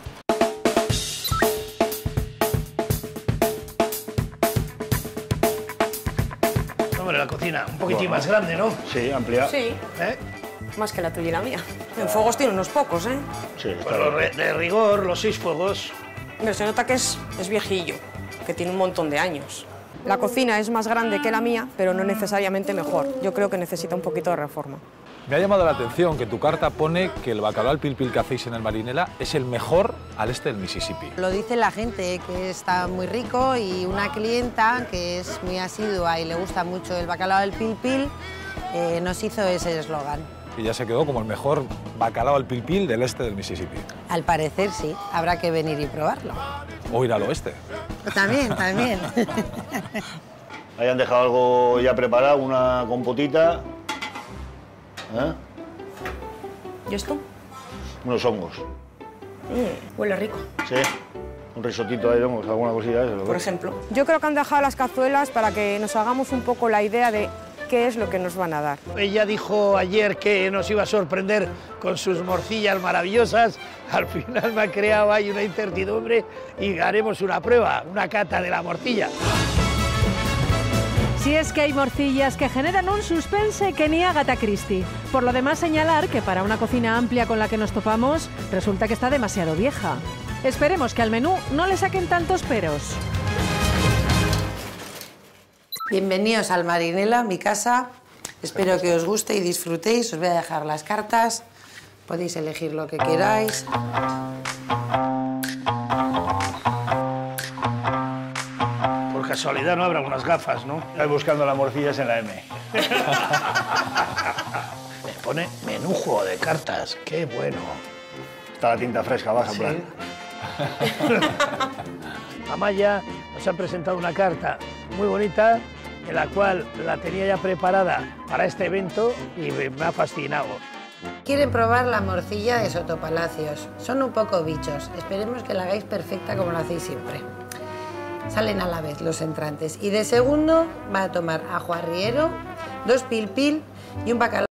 Speaker 3: hombre, la cocina un poquitín más grande, ¿no?
Speaker 6: Sí, amplia.
Speaker 5: Sí,
Speaker 3: ¿Eh?
Speaker 5: más que la tuya y la mía. En fuegos tiene unos pocos, ¿eh?
Speaker 6: Sí, está
Speaker 3: Pero
Speaker 6: bien.
Speaker 3: de rigor, los 6 fuegos.
Speaker 5: Pero se nota que es viejillo, que tiene un montón de años. La cocina es más grande que la mía, pero no necesariamente mejor. Yo creo que necesita un poquito de reforma.
Speaker 9: Me ha llamado la atención que tu carta pone que el bacalao al pil pil que hacéis en el Marinela es el mejor al este del Mississippi.
Speaker 2: Lo dice la gente, que está muy rico, y una clienta que es muy asidua y le gusta mucho el bacalao al pil pil, nos hizo ese eslogan.
Speaker 9: Y ya se quedó como el mejor bacalao al pil pil del este del Mississippi.
Speaker 2: Al parecer sí, habrá que venir y probarlo.
Speaker 9: O ir al oeste.
Speaker 2: También, también.
Speaker 6: Ahí han dejado algo ya preparado, una compotita. ¿Eh?
Speaker 5: ¿Y esto?
Speaker 6: Unos hongos.
Speaker 5: Huele rico.
Speaker 6: Sí. Un risotito ahí, hongos, alguna cosilla de eso.
Speaker 5: Por ejemplo. Yo creo que han dejado las cazuelas para que nos hagamos un poco la idea de qué es lo que nos van a dar.
Speaker 3: Ella dijo ayer que nos iba a sorprender con sus morcillas maravillosas. Al final me ha creado ahí una incertidumbre y haremos una prueba, una cata de la morcilla.
Speaker 7: Si es que hay morcillas que generan un suspense que ni Agatha Christie. Por lo demás, señalar que para una cocina amplia con la que nos topamos, resulta que está demasiado vieja. Esperemos que al menú no le saquen tantos peros.
Speaker 2: Bienvenidos al Marinela, mi casa. Espero que os guste y disfrutéis. Os voy a dejar las cartas. Podéis elegir lo que queráis.
Speaker 3: Por casualidad no habrá unas gafas, ¿no?
Speaker 6: Estoy buscando las morcillas en la M.
Speaker 3: Me pone menú juego de cartas. ¡Qué bueno!
Speaker 6: Está la tinta fresca, vas a plan.
Speaker 3: Amaya nos ha presentado una carta muy bonita, en la cual la tenía ya preparada para este evento y me ha fascinado.
Speaker 2: Quieren probar la morcilla de Sotopalacios. Son un poco bichos. Esperemos que la hagáis perfecta como lo hacéis siempre. Salen a la vez los entrantes. Y de segundo va a tomar ajo arriero, 2 pil-pil y un bacalao.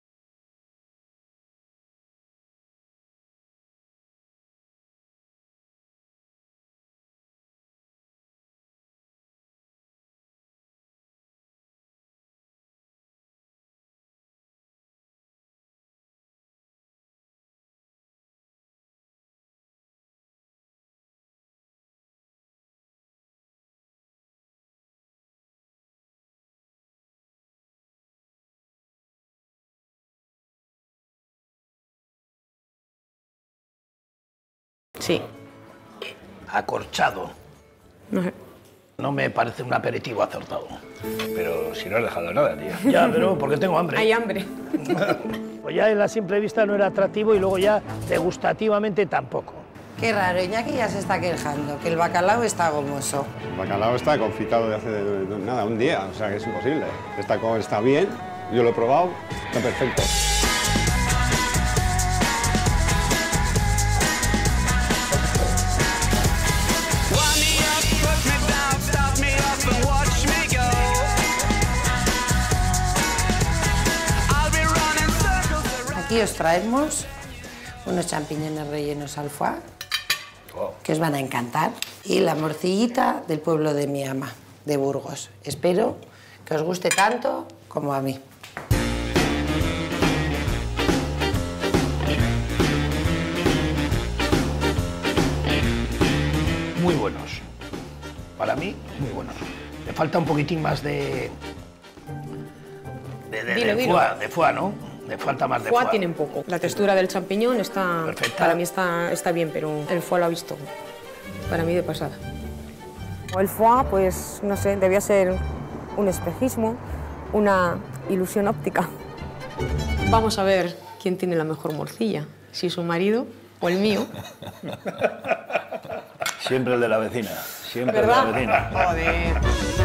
Speaker 2: Sí.
Speaker 3: Acorchado.
Speaker 5: No sé.
Speaker 3: No me parece un aperitivo acertado.
Speaker 6: Pero si no has dejado nada, tío.
Speaker 3: Ya, pero porque tengo hambre.
Speaker 5: Hay hambre.
Speaker 3: Pues ya en la simple vista no era atractivo y luego ya degustativamente tampoco.
Speaker 2: Qué raro, Iñaki ya se está quejando, que el bacalao está gomoso.
Speaker 10: El bacalao está confitado de hace nada, un día, o sea que es imposible. Está bien, yo lo he probado, está perfecto.
Speaker 2: Aquí os traemos unos champiñones rellenos al foie, que os van a encantar, y la morcillita del pueblo de mi ama, de Burgos. Espero que os guste tanto como a mí.
Speaker 3: Muy buenos. Para mí, muy buenos. Le falta un poquitín más de foie, ¿no? Le falta más de foie.
Speaker 5: Foie tienen poco. La textura del champiñón está...
Speaker 3: Perfecta.
Speaker 5: Para mí está bien, pero el foie lo ha visto. Para mí de pasada. El foie, pues, no sé, debía ser un espejismo, una ilusión óptica. Vamos a ver quién tiene la mejor morcilla, si su marido o el mío.
Speaker 6: Siempre el de la vecina. Siempre
Speaker 5: ¿Verdad?
Speaker 6: el de la vecina.
Speaker 5: Joder.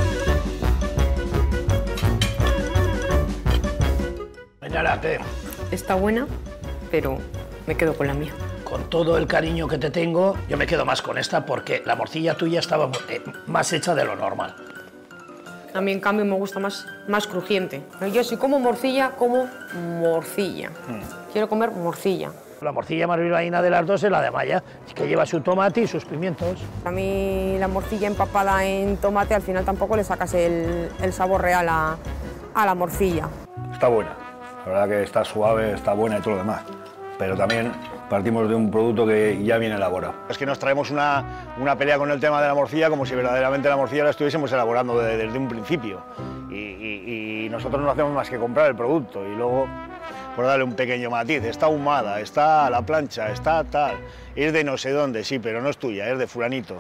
Speaker 3: Señálate.
Speaker 5: Está buena, pero me quedo con la mía.
Speaker 3: Con todo el cariño que te tengo, yo me quedo más con esta porque la morcilla tuya estaba más hecha de lo normal.
Speaker 5: A mí, en cambio, me gusta más crujiente. Yo si como morcilla, como morcilla. Quiero comer morcilla.
Speaker 3: La morcilla más bilbaína de las dos es la de Amaya, que lleva su tomate y sus pimientos.
Speaker 5: A mí la morcilla empapada en tomate al final tampoco le sacas el sabor real a la morcilla.
Speaker 6: Está buena. La verdad que está suave, está buena y todo lo demás. Pero también partimos de un producto que ya viene elaborado. Es que nos traemos una pelea con el tema de la morcilla como si verdaderamente la morcilla la estuviésemos elaborando desde un principio. Y nosotros no hacemos más que comprar el producto y luego por darle un pequeño matiz. Está ahumada, está a la plancha, está tal. Es de no sé dónde, sí, pero no es tuya, es de fulanito.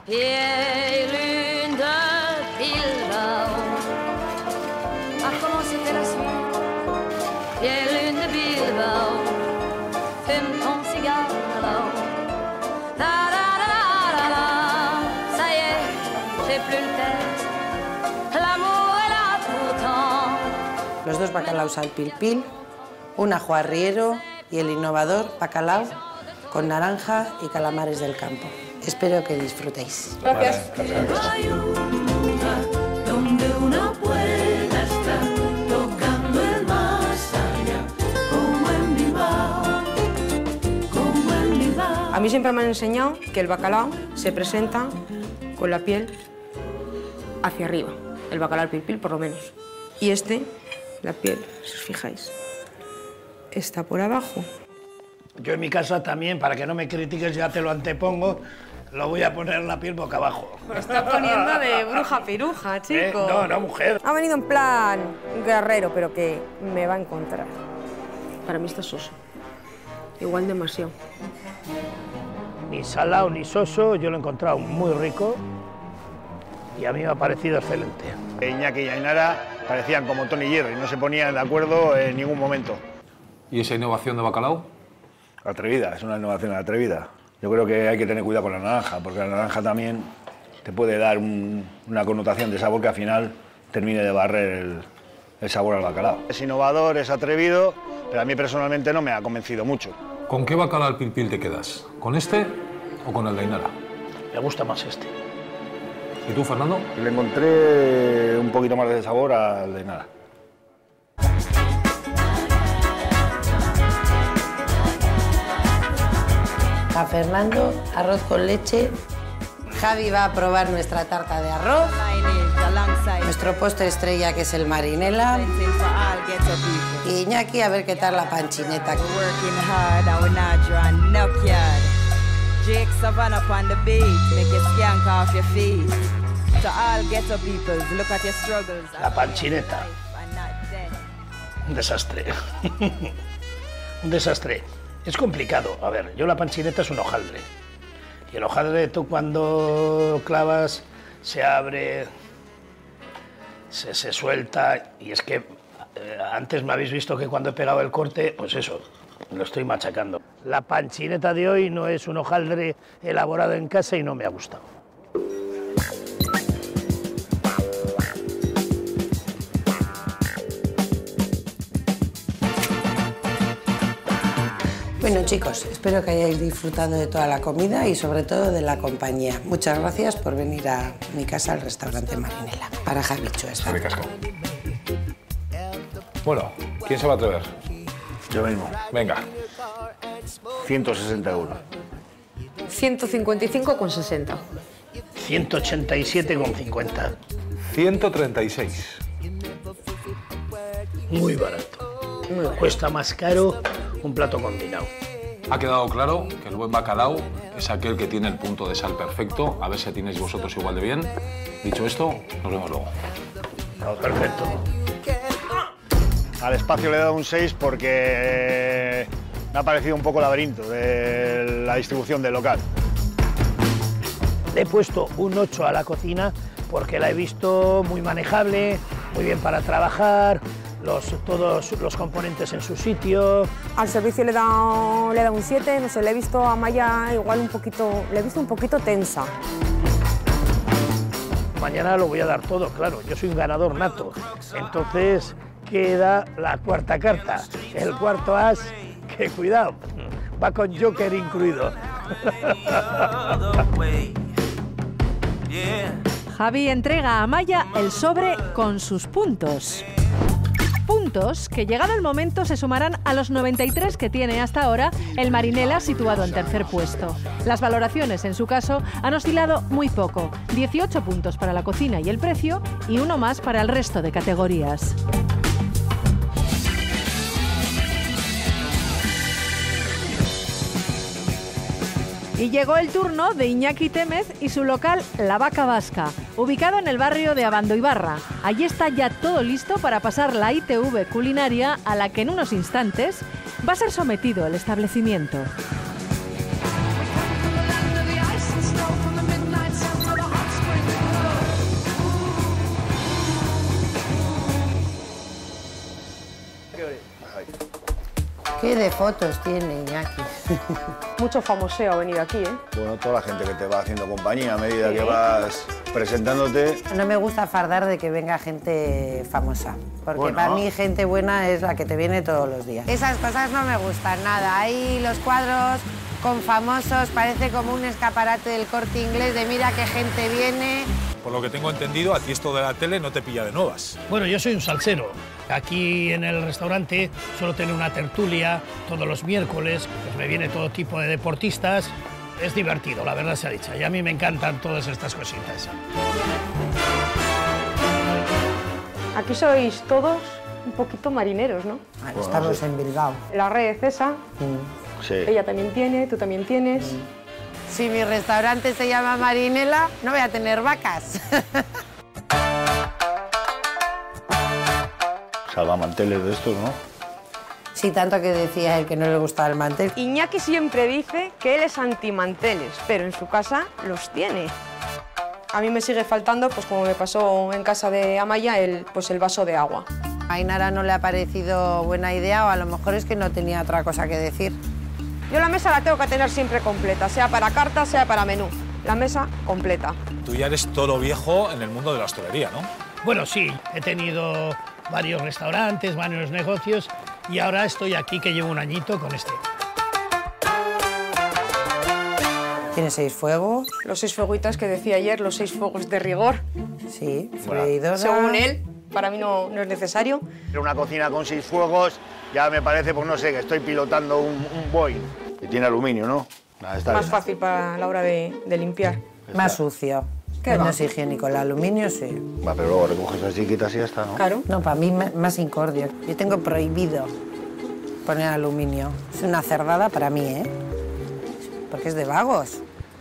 Speaker 2: Los 2 bacalaos al pil-pil, un ajo arriero y el innovador bacalao con naranja y calamares del campo. Espero que disfrutéis.
Speaker 5: Gracias. A mí siempre me han enseñado que el bacalao se presenta con la piel hacia arriba, el bacalao al pil-pil por lo menos. Y la piel, si os fijáis, está por abajo.
Speaker 3: Yo en mi casa también, para que no me critiques, ya te lo antepongo, Lo voy a poner en la piel boca abajo.
Speaker 5: Me está poniendo de bruja piruja, chico.
Speaker 3: No, mujer.
Speaker 5: Ha venido en plan guerrero, pero que me va a encontrar. Para mí está soso. Igual demasiado.
Speaker 3: Ni salado ni soso, yo lo he encontrado muy rico y a mí me ha parecido excelente.
Speaker 6: Iñaki y Ainara parecían como Tony y Jerry, no se ponían de acuerdo en ningún momento.
Speaker 9: ¿Y esa innovación de bacalao?
Speaker 6: Atrevida, es una innovación atrevida. Yo creo que hay que tener cuidado con la naranja, porque la naranja también te puede dar una connotación de sabor que al final termine de barrer el sabor al bacalao. Es innovador, es atrevido, pero a mí personalmente no me ha convencido mucho.
Speaker 9: ¿Con qué bacalao al pil pil te quedas? ¿Con este o con el de Ainara?
Speaker 3: Me gusta más este.
Speaker 9: ¿Y tú, Fernando?
Speaker 6: Le encontré un poquito más de sabor al de Ainara.
Speaker 2: A Fernando, arroz con leche. Javi va a probar nuestra tarta de arroz. Nuestro postre estrella, que es el marinela. Y Iñaki, a ver qué tal la panchineta.
Speaker 3: La panchineta. Un desastre. Un desastre. Es complicado. A ver, yo la panchineta es un hojaldre. Y el hojaldre tú cuando clavas se abre, se suelta. Y es que antes me habéis visto que cuando he pegado el corte, pues eso, lo estoy machacando. La panchineta de hoy no es un hojaldre elaborado en casa y no me ha gustado.
Speaker 2: Bueno, chicos, espero que hayáis disfrutado de toda la comida y sobre todo de la compañía. Muchas gracias por venir a mi casa, al restaurante Marinela. Para Javicho esta.
Speaker 9: Bueno, ¿quién se va a atrever?
Speaker 6: Yo mismo.
Speaker 9: Venga.
Speaker 6: 160 euros.
Speaker 5: 155,60.
Speaker 3: 187,50.
Speaker 9: 136.
Speaker 3: Muy barato. Cuesta más caro un plato combinado.
Speaker 9: Ha quedado claro que el buen bacalao es aquel que tiene el punto de sal perfecto. A ver si tenéis vosotros igual de bien. Dicho esto, nos vemos luego.
Speaker 3: No, perfecto.
Speaker 6: Al espacio le he dado un 6 porque me ha parecido un poco laberinto de la distribución del local.
Speaker 3: Le he puesto un 8 a la cocina porque la he visto muy manejable, muy bien para trabajar, todos los componentes en su sitio.
Speaker 5: Al servicio le he dado un 7, no sé, le he visto a Maya igual un poquito, le he visto un poquito tensa.
Speaker 3: Mañana lo voy a dar todo, claro, yo soy un ganador nato. Entonces queda la cuarta carta, el cuarto as, que cuidado, va con Joker incluido.
Speaker 7: Javi entrega a Maya el sobre con sus puntos. Puntos que, llegado el momento, se sumarán a los 93 que tiene hasta ahora el Marinela, situado en tercer puesto. Las valoraciones, en su caso, han oscilado muy poco. 18 puntos para la cocina y el precio y uno más para el resto de categorías. Y llegó el turno de Iñaki Témez y su local La Vaca Vasca, ubicado en el barrio de Abandoibarra. Allí está ya todo listo para pasar la ITV culinaria a la que en unos instantes va a ser sometido el establecimiento.
Speaker 2: ¿Qué de fotos tiene Iñaki?
Speaker 5: Mucho famoseo ha venido aquí, ¿eh?
Speaker 6: Bueno, toda la gente que te va haciendo compañía a medida que vas presentándote.
Speaker 2: No me gusta fardar de que venga gente famosa, porque
Speaker 6: Bueno.
Speaker 2: para mí gente buena es la que te viene todos los días. Esas cosas no me gustan nada. Ahí los cuadros con famosos parece como un escaparate del Corte Inglés de mira qué gente viene.
Speaker 1: Por lo que tengo entendido, a ti esto de la tele no te pilla de nuevas.
Speaker 3: Bueno, yo soy un salsero. Aquí en el restaurante suelo tener una tertulia todos los miércoles, pues me viene todo tipo de deportistas. Es divertido, la verdad sea dicha, y a mí me encantan todas estas cositas.
Speaker 5: Aquí sois todos un poquito marineros, ¿no?
Speaker 2: Bueno, estamos en Bilbao.
Speaker 5: La red César,
Speaker 6: Sí.
Speaker 5: ella también tiene, tú también tienes.
Speaker 2: Si mi restaurante se llama Marinela, no voy a tener vacas.
Speaker 6: Salvamanteles de estos, ¿no?
Speaker 2: Sí, tanto que decía él que no le gustaba el mantel.
Speaker 5: Iñaki siempre dice que él es antimanteles, pero en su casa los tiene. A mí me sigue faltando, pues como me pasó en casa de Amaya, el vaso de agua.
Speaker 2: A Ainara no le ha parecido buena idea o a lo mejor es que no tenía otra cosa que decir.
Speaker 5: Yo la mesa la tengo que tener siempre completa, sea para carta, sea para menú. La mesa completa.
Speaker 1: Tú ya eres toro viejo en el mundo de la hostelería, ¿no?
Speaker 3: Bueno, sí, he tenido varios restaurantes, varios negocios y ahora estoy aquí que llevo un añito con este.
Speaker 2: Tiene 6 fuegos.
Speaker 5: Los 6 fueguitas que decía ayer, los 6 fuegos de rigor.
Speaker 2: Sí, freidora.
Speaker 5: Según él, para mí no es necesario.
Speaker 6: Una cocina con 6 fuegos ya me parece, pues no sé, que estoy pilotando un Boeing. Y tiene aluminio, ¿no? Nada, está
Speaker 5: Más
Speaker 6: bien.
Speaker 5: fácil para la hora de limpiar.
Speaker 2: Más sucio. Menos higiénico. El aluminio sí.
Speaker 6: Va, pero luego recoges las chiquitas y ya está, ¿no?
Speaker 5: Claro.
Speaker 2: No, para mí más incordio. Yo tengo prohibido poner aluminio. Es una cerdada para mí, ¿eh? Porque es de vagos.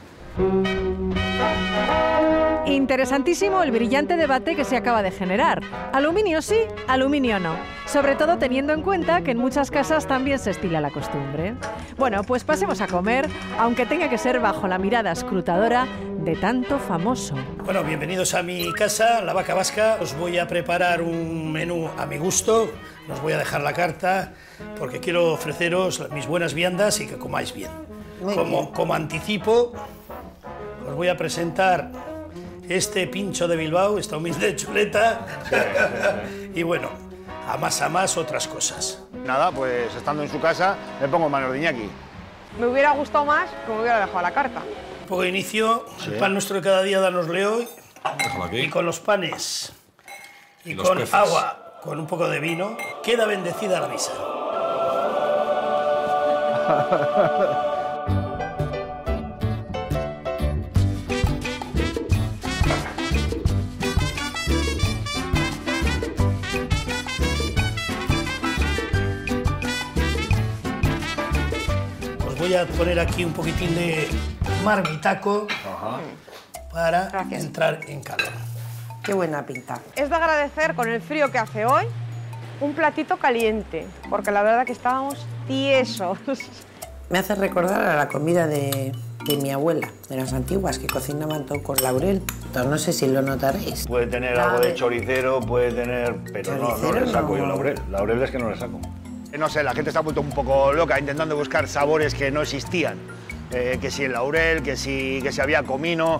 Speaker 7: Interesantísimo el brillante debate que se acaba de generar. Aluminio sí, aluminio no. Sobre todo teniendo en cuenta que en muchas casas también se estila la costumbre. Bueno, pues pasemos a comer, aunque tenga que ser bajo la mirada escrutadora de tanto famoso.
Speaker 3: Bueno, bienvenidos a mi casa, La Vaca Vasca. Os voy a preparar un menú a mi gusto. Os voy a dejar la carta porque quiero ofreceros mis buenas viandas y que comáis bien. Como anticipo, os voy a presentar este pincho de Bilbao, esta humilde chuleta. Y bueno, a más otras cosas.
Speaker 6: Nada, pues estando en su casa me pongo en manos de Iñaki.
Speaker 5: Me hubiera gustado más que me hubiera dejado la carta.
Speaker 3: Un poco de inicio,
Speaker 6: Sí.
Speaker 3: el pan nuestro de cada día, dánosle hoy.
Speaker 1: Déjalo aquí.
Speaker 3: Y con los panes y
Speaker 1: los
Speaker 3: con
Speaker 1: peces.
Speaker 3: agua, con un poco de vino, queda bendecida la misa. Os voy a poner aquí un poquitín de marmitaco para entrar en calor.
Speaker 2: Qué buena pinta.
Speaker 5: Es de agradecer, con el frío que hace hoy, un platito caliente, porque la verdad que estábamos tiesos.
Speaker 2: Me hace recordar a la comida de mi abuela, de las antiguas, que cocinaban todo con laurel. Entonces, no sé si lo notaréis.
Speaker 6: Puede tener algo de choricero, puede tener... Pero no
Speaker 2: Choricero
Speaker 6: le saco
Speaker 2: no.
Speaker 6: yo laurel. Laurel es que no le saco. No sé, la gente está vuelto un poco loca intentando buscar sabores que no existían. Que si el laurel, que si había comino...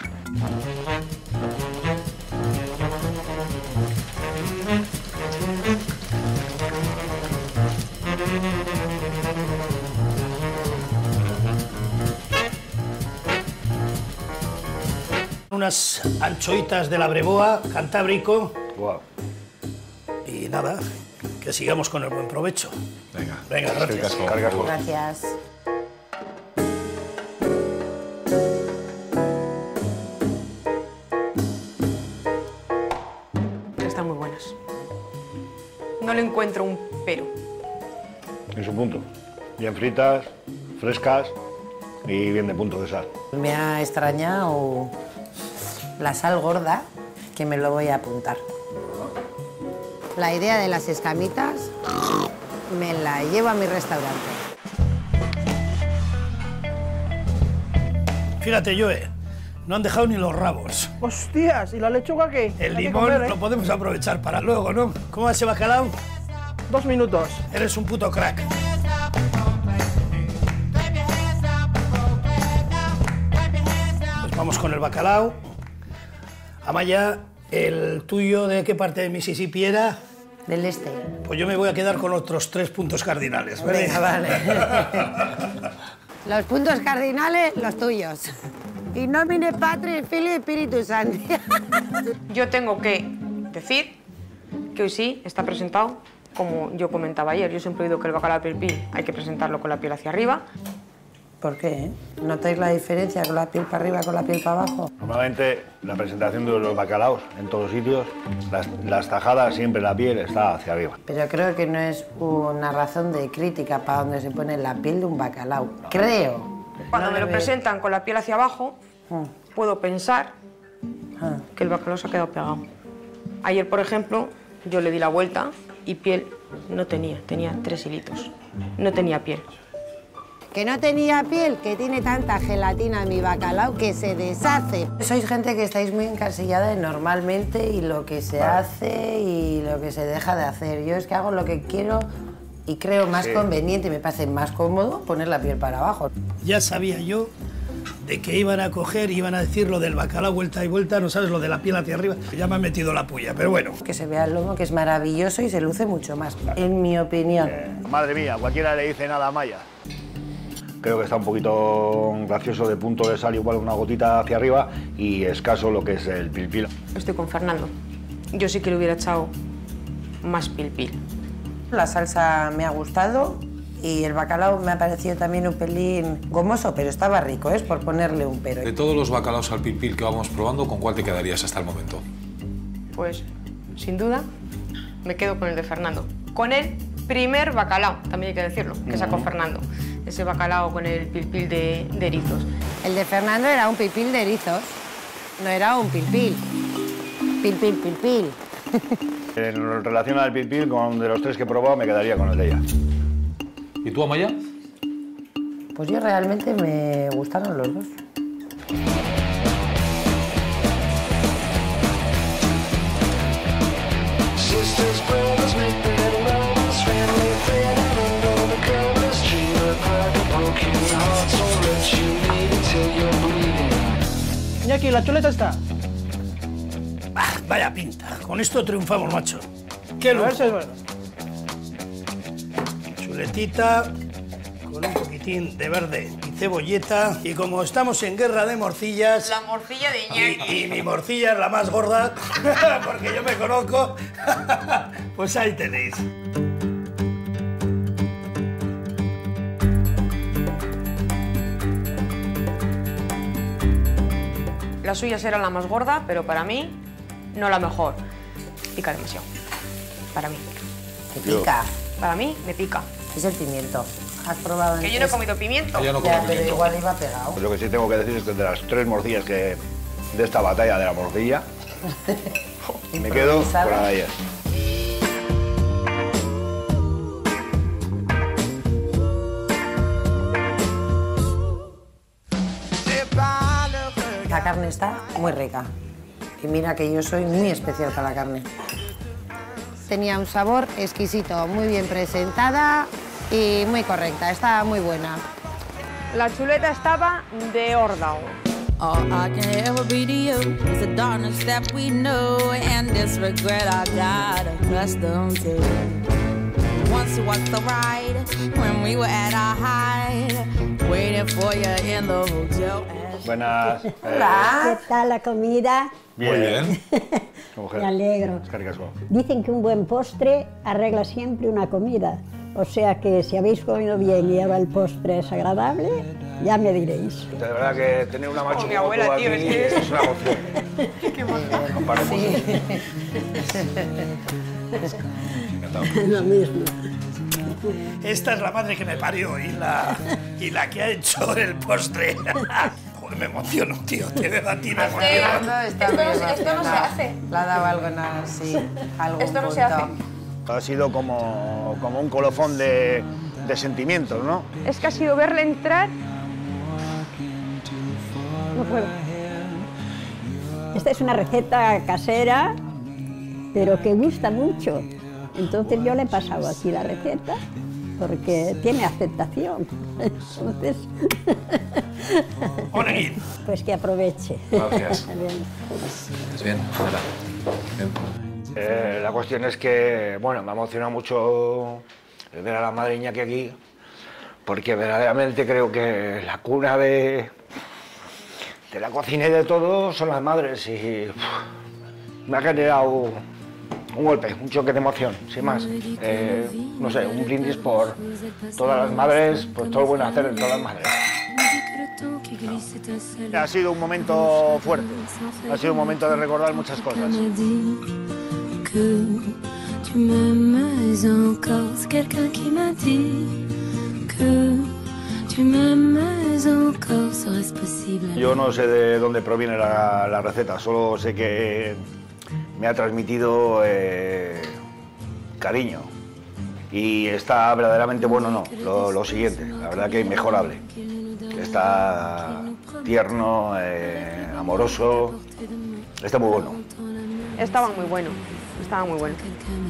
Speaker 3: Unas anchoitas de la Breboa, Cantábrico.
Speaker 6: Wow.
Speaker 3: Y nada, que sigamos con el buen provecho.
Speaker 1: Venga.
Speaker 3: Venga, gracias.
Speaker 6: Cargas vos.
Speaker 2: Gracias.
Speaker 5: Están muy buenas. No le encuentro un pero.
Speaker 6: En su punto. Bien fritas, frescas y bien de punto de sal.
Speaker 2: Me ha extrañado la sal gorda, que me lo voy a apuntar. La idea de las escamitas me la llevo a mi restaurante.
Speaker 3: Fíjate, Joe, no han dejado ni los rabos.
Speaker 11: Hostias, ¿y la lechuga qué?
Speaker 3: El
Speaker 11: Hay que
Speaker 3: limón
Speaker 11: comer, ¿eh?
Speaker 3: lo podemos aprovechar para luego, ¿no? ¿Cómo va ese bacalao?
Speaker 11: 2 minutos.
Speaker 3: Eres un puto crack. Pues vamos con el bacalao. Amaya, ¿el tuyo de qué parte de Mississippi era?
Speaker 2: Del este.
Speaker 3: Pues yo me voy a quedar con otros 3 puntos cardinales, ¿vale?
Speaker 2: Venga, vale. Los puntos cardinales, los tuyos. In nomine Patri, Filii, Spiritus Sancti.
Speaker 5: Yo tengo que decir que hoy sí está presentado como yo comentaba ayer. Yo siempre he oído que el bacalao pilpil hay que presentarlo con la piel hacia arriba.
Speaker 2: ¿Por qué? ¿Notáis la diferencia con la piel para arriba, con la piel para abajo?
Speaker 6: Normalmente la presentación de los bacalaos en todos sitios, las tajadas siempre la piel está hacia arriba.
Speaker 2: Pero creo que no es una razón de crítica para donde se pone la piel de un bacalao. Creo.
Speaker 5: Cuando me lo presentan con la piel hacia abajo, puedo pensar que el bacalao se ha quedado pegado. Ayer, por ejemplo, yo le di la vuelta y piel no tenía 3 hilitos. No tenía piel.
Speaker 2: Que no tenía piel, que tiene tanta gelatina mi bacalao que se deshace. Sois gente que estáis muy encasillada en normalmente y lo que se hace y lo que se deja de hacer. Yo es que hago lo que quiero y creo más conveniente, me parece más cómodo poner la piel para abajo.
Speaker 3: Ya sabía yo de que iban a coger, iban a decir lo del bacalao vuelta y vuelta, no sabes, lo de la piel hacia arriba. Ya me han metido la puya, pero bueno.
Speaker 2: Que se vea el lomo, que es maravilloso y se luce mucho más, en mi opinión.
Speaker 6: Madre mía, cualquiera le dice nada a Maya. Creo que está un poquito gracioso de punto de sal, igual una gotita hacia arriba y escaso lo que es el pilpil.
Speaker 5: Estoy con Fernando. Yo sí que le hubiera echado más pilpil.
Speaker 2: La salsa me ha gustado y el bacalao me ha parecido también un pelín gomoso, pero estaba rico, es por ponerle un pero.
Speaker 9: De todos los bacalaos al pilpil que vamos probando, ¿con cuál te quedarías hasta el momento?
Speaker 5: Pues, sin duda, me quedo con el de Fernando. Con el primer bacalao, también hay que decirlo, que sacó Fernando. Ese bacalao con el pilpil de erizos.
Speaker 2: El de Fernando era un pilpil de erizos, no era un pilpil. Pilpil.
Speaker 6: En relación al pilpil, con de los 3 que he probado, me quedaría con el de ella.
Speaker 9: ¿Y tú, Amaya?
Speaker 2: Pues yo realmente me gustaron los dos.
Speaker 11: Iñaki, la chuleta está.
Speaker 3: Vaya pinta, con esto triunfamos, macho. ¡Qué lujo!
Speaker 11: A ver si es bueno.
Speaker 3: Chuletita, con un poquitín de verde y cebolleta. Y como estamos en guerra de morcillas...
Speaker 5: La morcilla de Iñaki.
Speaker 3: Y mi morcilla es la más gorda, porque yo me conozco. Pues ahí tenéis.
Speaker 5: La suya será la más gorda, pero para mí, no la mejor. Pica demasiado. Para mí.
Speaker 2: ¿Te pica?
Speaker 5: Para mí, me pica.
Speaker 2: Es el pimiento. ¿Has probado antes?
Speaker 5: Que yo no he comido pimiento.
Speaker 9: Ella no come
Speaker 2: Ya,
Speaker 9: pimiento.
Speaker 2: pero igual iba pegado.
Speaker 6: Pues lo que sí tengo que decir es que de las 3 morcillas de esta batalla de la morcilla, me quedo con la de ayer.
Speaker 2: La carne está muy rica. Y mira que yo soy muy especial para la carne. Tenía un sabor exquisito, muy bien presentada y muy correcta. Estaba muy buena.
Speaker 5: La chuleta estaba de órdago.
Speaker 12: All I can ever be to you is the darkness that we know and this regret I got accustomed to. Once you walked the ride when we were at our height, waiting for you in the hotel.
Speaker 6: Buenas.
Speaker 13: Hola. ¿Qué tal la comida?
Speaker 6: Bien.
Speaker 9: Muy bien.
Speaker 13: Me alegro. Dicen que un buen postre arregla siempre una comida. O sea que si habéis comido bien y ahora el postre es agradable, ya me diréis.
Speaker 6: De verdad que tener una macho
Speaker 5: mi abuela,
Speaker 6: como tú
Speaker 5: tío,
Speaker 6: aquí
Speaker 5: es
Speaker 6: una emoción.
Speaker 5: Qué emoción.
Speaker 6: Comparemos.
Speaker 13: Lo mismo.
Speaker 3: Esta es la madre que me parió y la que ha hecho el postre. Joder, me emociono, tío. Te veo a ti, me emociono.
Speaker 5: Esto no se hace.
Speaker 2: Le ha dado algo así, algún
Speaker 5: Esto no se
Speaker 2: punto.
Speaker 5: hace.
Speaker 6: Ha sido como un colofón de sentimientos, ¿no?
Speaker 5: Es que ha sido verle entrar.
Speaker 13: No puedo. Esta es una receta casera, pero que gusta mucho. Entonces yo le he pasado aquí la receta porque tiene aceptación. Entonces, pues que aproveche.
Speaker 9: Gracias.
Speaker 13: Bien.
Speaker 9: ¿Estás bien? Hola. Bien.
Speaker 6: La cuestión es que, bueno, me ha emocionado mucho el ver a la madre Iñaki aquí, porque verdaderamente creo que la cuna de la cocina y de todo son las madres y me ha generado un golpe, un choque de emoción, sin más. No sé, un brindis por todas las madres, por todo el buen hacer de todas las madres. Ha sido un momento fuerte, ha sido un momento de recordar muchas cosas.
Speaker 12: Que tu m'aimes encore, c'est quelqu'un qui m'a dit que tu
Speaker 6: Yo no sé de dónde proviene la receta, solo sé que me ha transmitido cariño. Y está verdaderamente bueno, no, lo siguiente, la verdad que inmejorable. Está tierno, amoroso, está muy bueno.
Speaker 5: Estaba muy bueno, estaba muy bueno.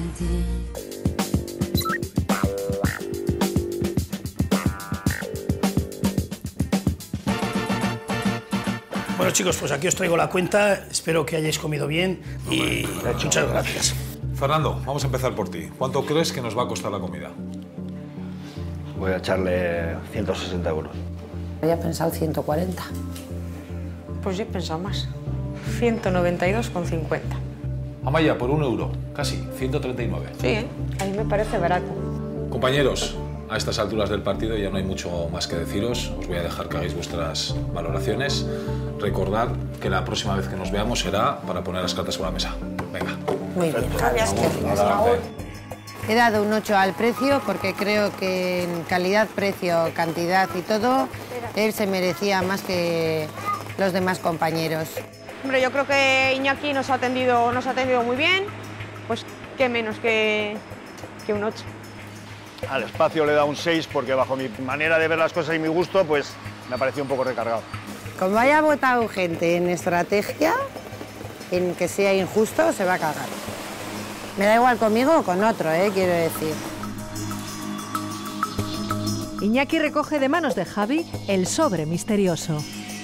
Speaker 3: Bueno, chicos, pues aquí os traigo la cuenta. Espero que hayáis comido bien y muchas gracias.
Speaker 1: Fernando, vamos a empezar por ti. ¿Cuánto crees que nos va a costar la comida?
Speaker 6: Voy a echarle 160 euros.
Speaker 2: Había pensado 140.
Speaker 5: Pues yo he pensado más. 192,50.
Speaker 1: Amaya, por 1 euro, casi, 139.
Speaker 5: Sí, a mí me parece barato.
Speaker 1: Compañeros, a estas alturas del partido ya no hay mucho más que deciros. Os voy a dejar que hagáis vuestras valoraciones. Recordad que la próxima vez que nos veamos será para poner las cartas sobre la mesa. Venga.
Speaker 2: Muy bien, gracias. He dado un 8 al precio porque creo que en calidad, precio, cantidad y todo, él se merecía más que los demás compañeros.
Speaker 5: Hombre, yo creo que Iñaki nos ha atendido muy bien, pues qué menos que un 8.
Speaker 6: Al espacio le da un 6 porque bajo mi manera de ver las cosas y mi gusto, pues me ha parecido un poco recargado.
Speaker 2: Como haya votado gente en estrategia, en que sea injusto, se va a cagar. Me da igual conmigo o con otro, quiero decir.
Speaker 7: Iñaki recoge de manos de Javi el sobre misterioso.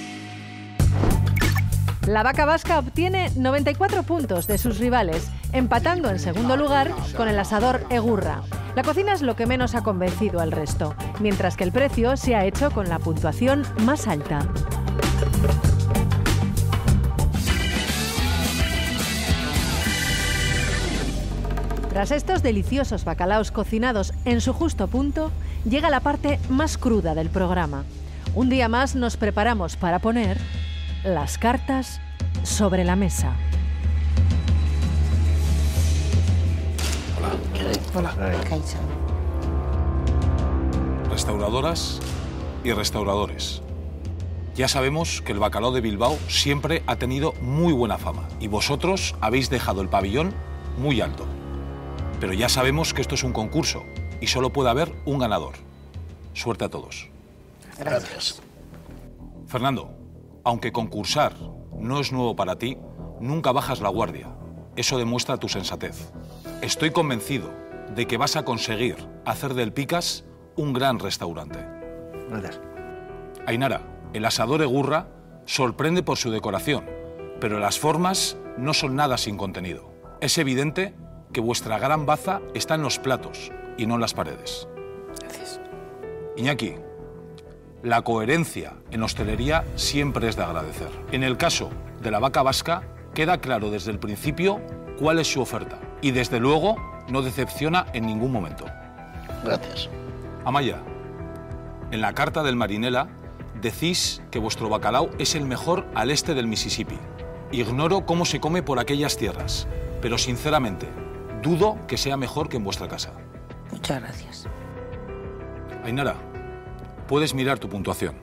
Speaker 7: La vaca vasca obtiene 94 puntos de sus rivales, empatando en segundo lugar con el asador Egurra. La cocina es lo que menos ha convencido al resto, mientras que el precio se ha hecho con la puntuación más alta. Tras estos deliciosos bacalaos cocinados en su justo punto, llega la parte más cruda del programa. Un día más nos preparamos para poner las cartas sobre la mesa.
Speaker 1: Hola. Restauradoras y restauradores. Ya sabemos que el bacalao de Bilbao siempre ha tenido muy buena fama y vosotros habéis dejado el pabellón muy alto. Pero ya sabemos que esto es un concurso y solo puede haber un ganador. Suerte a todos.
Speaker 3: Gracias.
Speaker 1: Fernando, aunque concursar no es nuevo para ti, nunca bajas la guardia. Eso demuestra tu sensatez. Estoy convencido de que vas a conseguir hacer del Picas un gran restaurante.
Speaker 6: Gracias.
Speaker 1: Ainara, el asador Egurra sorprende por su decoración, pero las formas no son nada sin contenido. Es evidente que vuestra gran baza está en los platos y no en las paredes.
Speaker 5: Gracias.
Speaker 1: Iñaki, la coherencia en hostelería siempre es de agradecer. En el caso de la vaca vasca, queda claro desde el principio cuál es su oferta y desde luego no decepciona en ningún momento.
Speaker 3: Gracias.
Speaker 1: Amaya, en la carta del Marinela decís que vuestro bacalao es el mejor al este del Mississippi. Ignoro cómo se come por aquellas tierras, pero sinceramente dudo que sea mejor que en vuestra casa.
Speaker 2: Muchas gracias.
Speaker 1: Ainara, puedes mirar tu puntuación.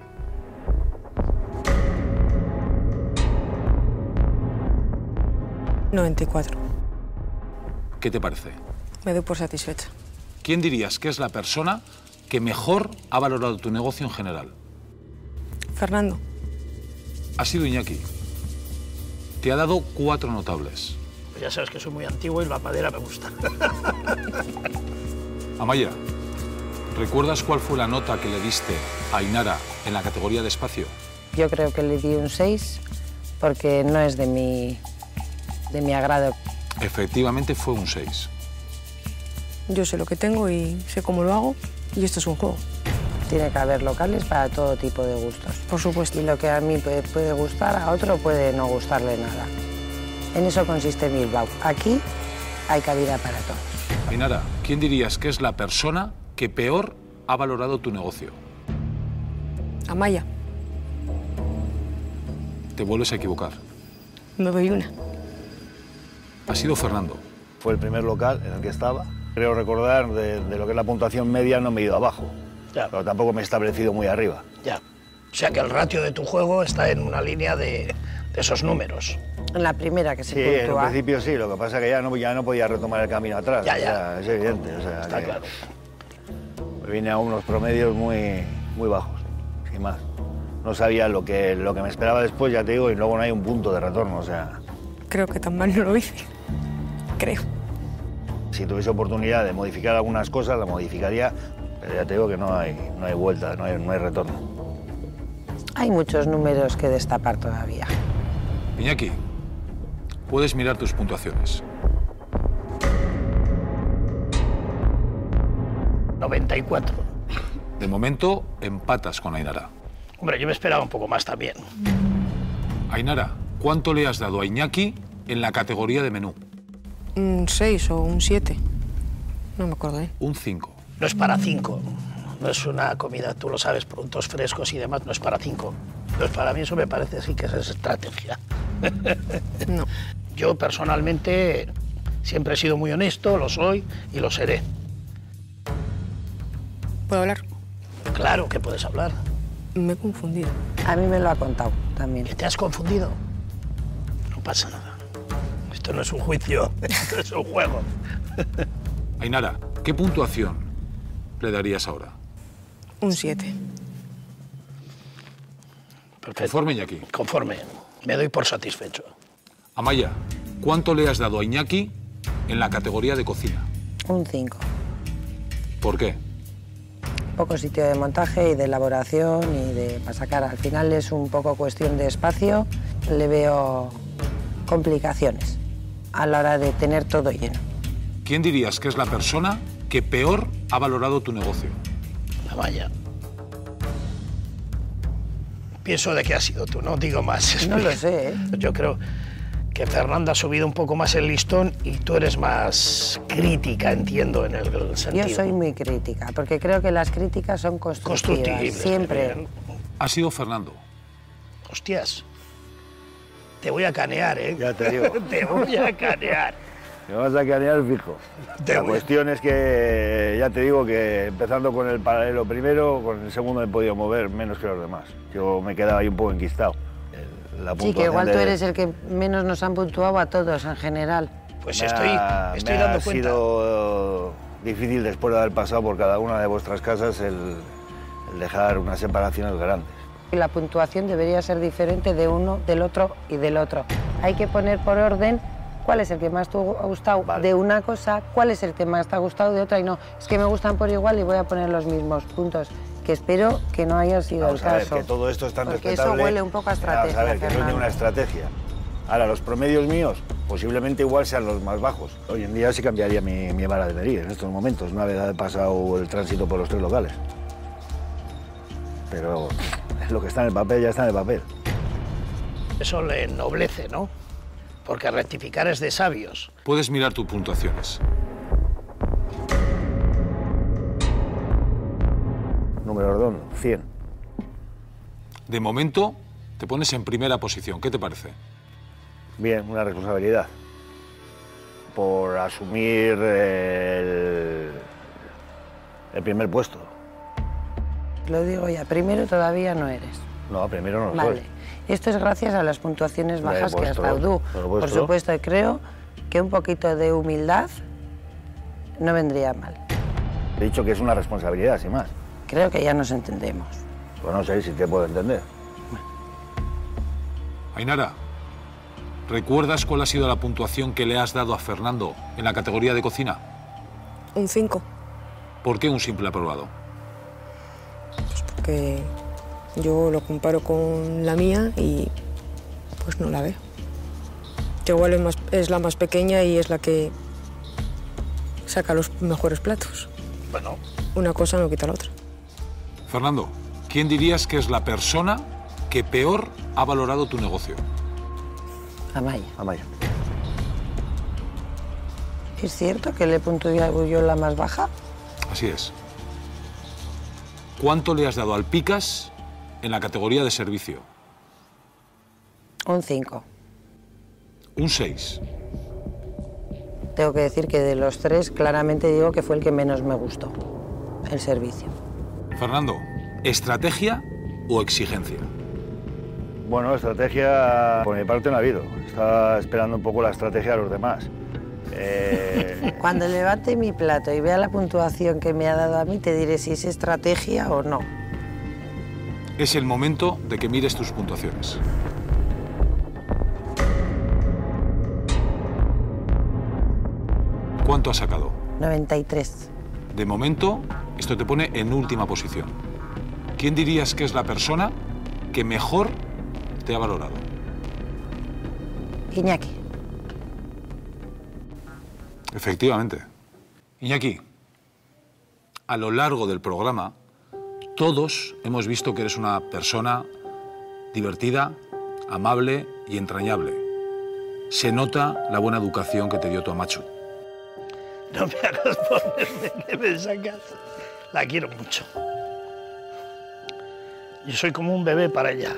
Speaker 5: $94.
Speaker 1: ¿Qué te parece?
Speaker 5: Me doy por satisfecha.
Speaker 1: ¿Quién dirías que es la persona que mejor ha valorado tu negocio en general?
Speaker 5: Fernando.
Speaker 1: Ha sido Iñaki. Te ha dado 4 notables.
Speaker 3: Pues ya sabes que soy muy antiguo y la madera me gusta.
Speaker 1: Amaya, ¿recuerdas cuál fue la nota que le diste a Ainara en la categoría de espacio?
Speaker 2: Yo creo que le di un 6 porque no es de mi agrado.
Speaker 1: Efectivamente fue un 6.
Speaker 5: Yo sé lo que tengo y sé cómo lo hago y esto es un juego.
Speaker 2: Tiene que haber locales para todo tipo de gustos.
Speaker 5: Por supuesto.
Speaker 2: Y lo que a mí puede gustar, a otro puede no gustarle nada. En eso consiste Bilbao. Aquí hay cabida para todos.
Speaker 1: Ainara, ¿quién dirías que es la persona que peor ha valorado tu negocio?
Speaker 5: Amaya.
Speaker 1: Te vuelves a equivocar.
Speaker 5: Me doy una.
Speaker 1: Ha sido Fernando.
Speaker 6: Fue el primer local en el que estaba. Creo recordar de lo que es la puntuación media no me he ido abajo.
Speaker 3: Ya.
Speaker 6: Pero tampoco me he establecido muy arriba.
Speaker 3: Ya. O sea que el ratio de tu juego está en una línea de esos números.
Speaker 2: En la primera que se
Speaker 6: Sí, en
Speaker 2: puntúa.
Speaker 6: un principio sí, lo que pasa es que ya no podía retomar el camino atrás.
Speaker 3: Ya.
Speaker 6: O sea, es evidente. O sea,
Speaker 3: Está claro.
Speaker 6: Me vine a unos promedios muy bajos, sin más. No sabía lo que me esperaba después, ya te digo, y luego no hay un punto de retorno, o sea...
Speaker 5: Creo que tan mal no lo hice. Creo.
Speaker 6: Si tuviese oportunidad de modificar algunas cosas, la modificaría, pero ya te digo que no hay vuelta, no hay retorno.
Speaker 2: Hay muchos números que destapar todavía.
Speaker 1: Iñaki, puedes mirar tus puntuaciones.
Speaker 3: 94.
Speaker 1: De momento, empatas con Ainara.
Speaker 3: Hombre, yo me esperaba un poco más también.
Speaker 1: Ainara, ¿cuánto le has dado a Iñaki en la categoría de menú?
Speaker 5: Un 6 o un 7. No me acuerdo, ¿eh?
Speaker 1: Un 5.
Speaker 3: No es para 5. No es una comida, tú lo sabes, productos frescos y demás, no es para 5. Entonces, para mí eso me parece sí que es estrategia.
Speaker 5: No.
Speaker 3: Yo, personalmente, siempre he sido muy honesto, lo soy y lo seré.
Speaker 5: ¿Puedo hablar?
Speaker 3: Claro que puedes hablar.
Speaker 5: Me he confundido.
Speaker 2: A mí me lo ha contado también.
Speaker 3: ¿Que te has confundido? No pasa nada. Esto no es un juicio, esto es un juego.
Speaker 1: Ainara, ¿qué puntuación le darías ahora?
Speaker 5: Un 7.
Speaker 3: Perfecto.
Speaker 1: ¿Conforme, Iñaki?
Speaker 3: Conforme. Me doy por satisfecho.
Speaker 1: Amaya, ¿cuánto le has dado a Iñaki en la categoría de cocina?
Speaker 2: Un 5.
Speaker 1: ¿Por qué?
Speaker 2: Poco sitio de montaje y de elaboración y de para sacar. Al final es un poco cuestión de espacio. Le veo complicaciones a la hora de tener todo lleno.
Speaker 1: ¿Quién dirías que es la persona que peor ha valorado tu negocio?
Speaker 3: Amaya. Pienso de que has sido tú, no digo más.
Speaker 2: No lo sé, ¿eh?
Speaker 3: Yo creo que Fernanda ha subido un poco más el listón y tú eres más crítica, entiendo, en el sentido.
Speaker 2: Yo soy muy crítica, porque creo que las críticas son constructivas.
Speaker 3: Constructibles.
Speaker 2: Siempre.
Speaker 1: Ha sido Fernando.
Speaker 3: Hostias. Te voy a canear, ¿eh?
Speaker 6: Ya te digo.
Speaker 3: Te voy a canear.
Speaker 6: Me vas a canear fijo. La cuestión es que, ya te digo que empezando con el paralelo primero, con el segundo me he podido mover menos que los demás. Yo me quedaba ahí un poco enquistado.
Speaker 2: Sí, que igual tú eres el que menos nos han puntuado a todos en general.
Speaker 3: Pues estoy dando
Speaker 6: Ha
Speaker 3: cuenta.
Speaker 6: sido difícil después de haber pasado por cada una de vuestras casas el dejar unas separaciones grandes.
Speaker 2: Y la puntuación debería ser diferente de uno, del otro y del otro. Hay que poner por orden cuál es el que más te ha gustado de una cosa, cuál es el que más te ha gustado de otra, y no, es que me gustan por igual y voy a poner los mismos puntos, que espero que no haya sido
Speaker 6: Vamos
Speaker 2: el
Speaker 6: a ver,
Speaker 2: caso.
Speaker 6: que todo esto es tan
Speaker 2: porque
Speaker 6: respetable.
Speaker 2: eso huele un poco a estrategia,
Speaker 6: Vamos a ver, que no es
Speaker 2: Fernando.
Speaker 6: ninguna estrategia. Ahora, los promedios míos posiblemente igual sean los más bajos. Hoy en día sí cambiaría mi vara de medir en estos momentos, una vez ha pasado el tránsito por los 3 locales. Pero lo que está en el papel ya está en el papel.
Speaker 3: Eso le ennoblece, ¿no? Porque rectificar es de sabios.
Speaker 1: Puedes mirar tus puntuaciones.
Speaker 6: Número redondo, 100.
Speaker 1: De momento, te pones en primera posición. ¿Qué te parece?
Speaker 6: Bien, una responsabilidad. Por asumir el primer puesto.
Speaker 2: Lo digo ya, primero todavía no eres.
Speaker 6: No, primero no lo
Speaker 2: Vale.
Speaker 6: soy.
Speaker 2: Esto es gracias a las puntuaciones bajas que has
Speaker 6: puesto,
Speaker 2: dado tú.
Speaker 6: por supuesto.
Speaker 2: Por supuesto, y creo que un poquito de humildad no vendría mal.
Speaker 6: He dicho que es una responsabilidad, sin más.
Speaker 2: Creo que ya nos entendemos.
Speaker 6: Pues no sé si te puedo entender.
Speaker 1: Ainara, ¿recuerdas cuál ha sido la puntuación que le has dado a Fernando en la categoría de cocina?
Speaker 5: Un 5.
Speaker 1: ¿Por qué un simple aprobado?
Speaker 5: Pues porque yo lo comparo con la mía y pues no la veo. Que igual es la más pequeña y es la que saca los mejores platos.
Speaker 3: Bueno.
Speaker 5: Una cosa no quita la otra.
Speaker 1: Fernando, ¿quién dirías que es la persona que peor ha valorado tu negocio?
Speaker 2: Amaya.
Speaker 6: Amaya.
Speaker 2: ¿Es cierto que le puntué yo la más baja?
Speaker 1: Así es. ¿Cuánto le has dado al Picas en la categoría de servicio?
Speaker 2: Un 5.
Speaker 1: Un 6.
Speaker 2: Tengo que decir que de los 3 claramente digo que fue el que menos me gustó, el servicio.
Speaker 9: Fernando, ¿estrategia o exigencia?
Speaker 6: Bueno, estrategia por mi parte no ha habido. Estaba esperando un poco la estrategia de los demás.
Speaker 2: Cuando levante mi plato y vea la puntuación que me ha dado a mí, te diré si es estrategia o no.
Speaker 9: Es el momento de que mires tus puntuaciones. ¿Cuánto has sacado?
Speaker 2: 93.
Speaker 9: De momento, esto te pone en última posición. ¿Quién dirías que es la persona que mejor te ha valorado?
Speaker 2: Iñaki.
Speaker 9: Efectivamente. Iñaki, a lo largo del programa, todos hemos visto que eres una persona divertida, amable y entrañable. Se nota la buena educación que te dio tu amachu.
Speaker 3: No me hagas ponerme que me sacas. La quiero mucho. Yo soy como un bebé para ella.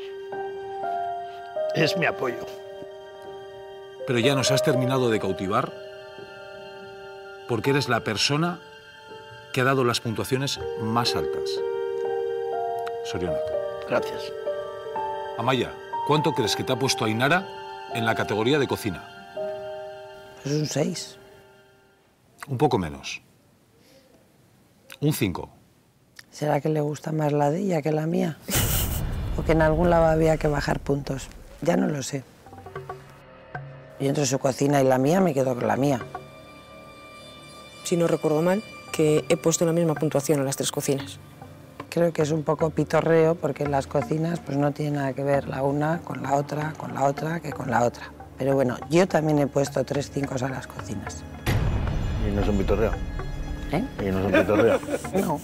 Speaker 3: Es mi apoyo.
Speaker 9: Pero ya nos has terminado de cautivar porque eres la persona que ha dado las puntuaciones más altas. Sorionak.
Speaker 3: Gracias.
Speaker 9: Amaya, ¿cuánto crees que te ha puesto Ainara en la categoría de cocina?
Speaker 2: Pues un 6.
Speaker 9: Un poco menos. Un 5.
Speaker 2: ¿Será que le gusta más la de ella que la mía? ¿O que en algún lado había que bajar puntos? Ya no lo sé. Y entre su cocina y la mía me quedo con la mía.
Speaker 5: Si no recuerdo mal, que he puesto la misma puntuación en las 3 cocinas.
Speaker 2: Creo que es un poco pitorreo porque en las cocinas pues no tiene nada que ver la una con la otra, que con la otra. Pero bueno, yo también he puesto 3 5 a las cocinas.
Speaker 6: ¿Y no es un pitorreo?
Speaker 2: ¿Eh?
Speaker 6: ¿Y no es un pitorreo?
Speaker 2: No.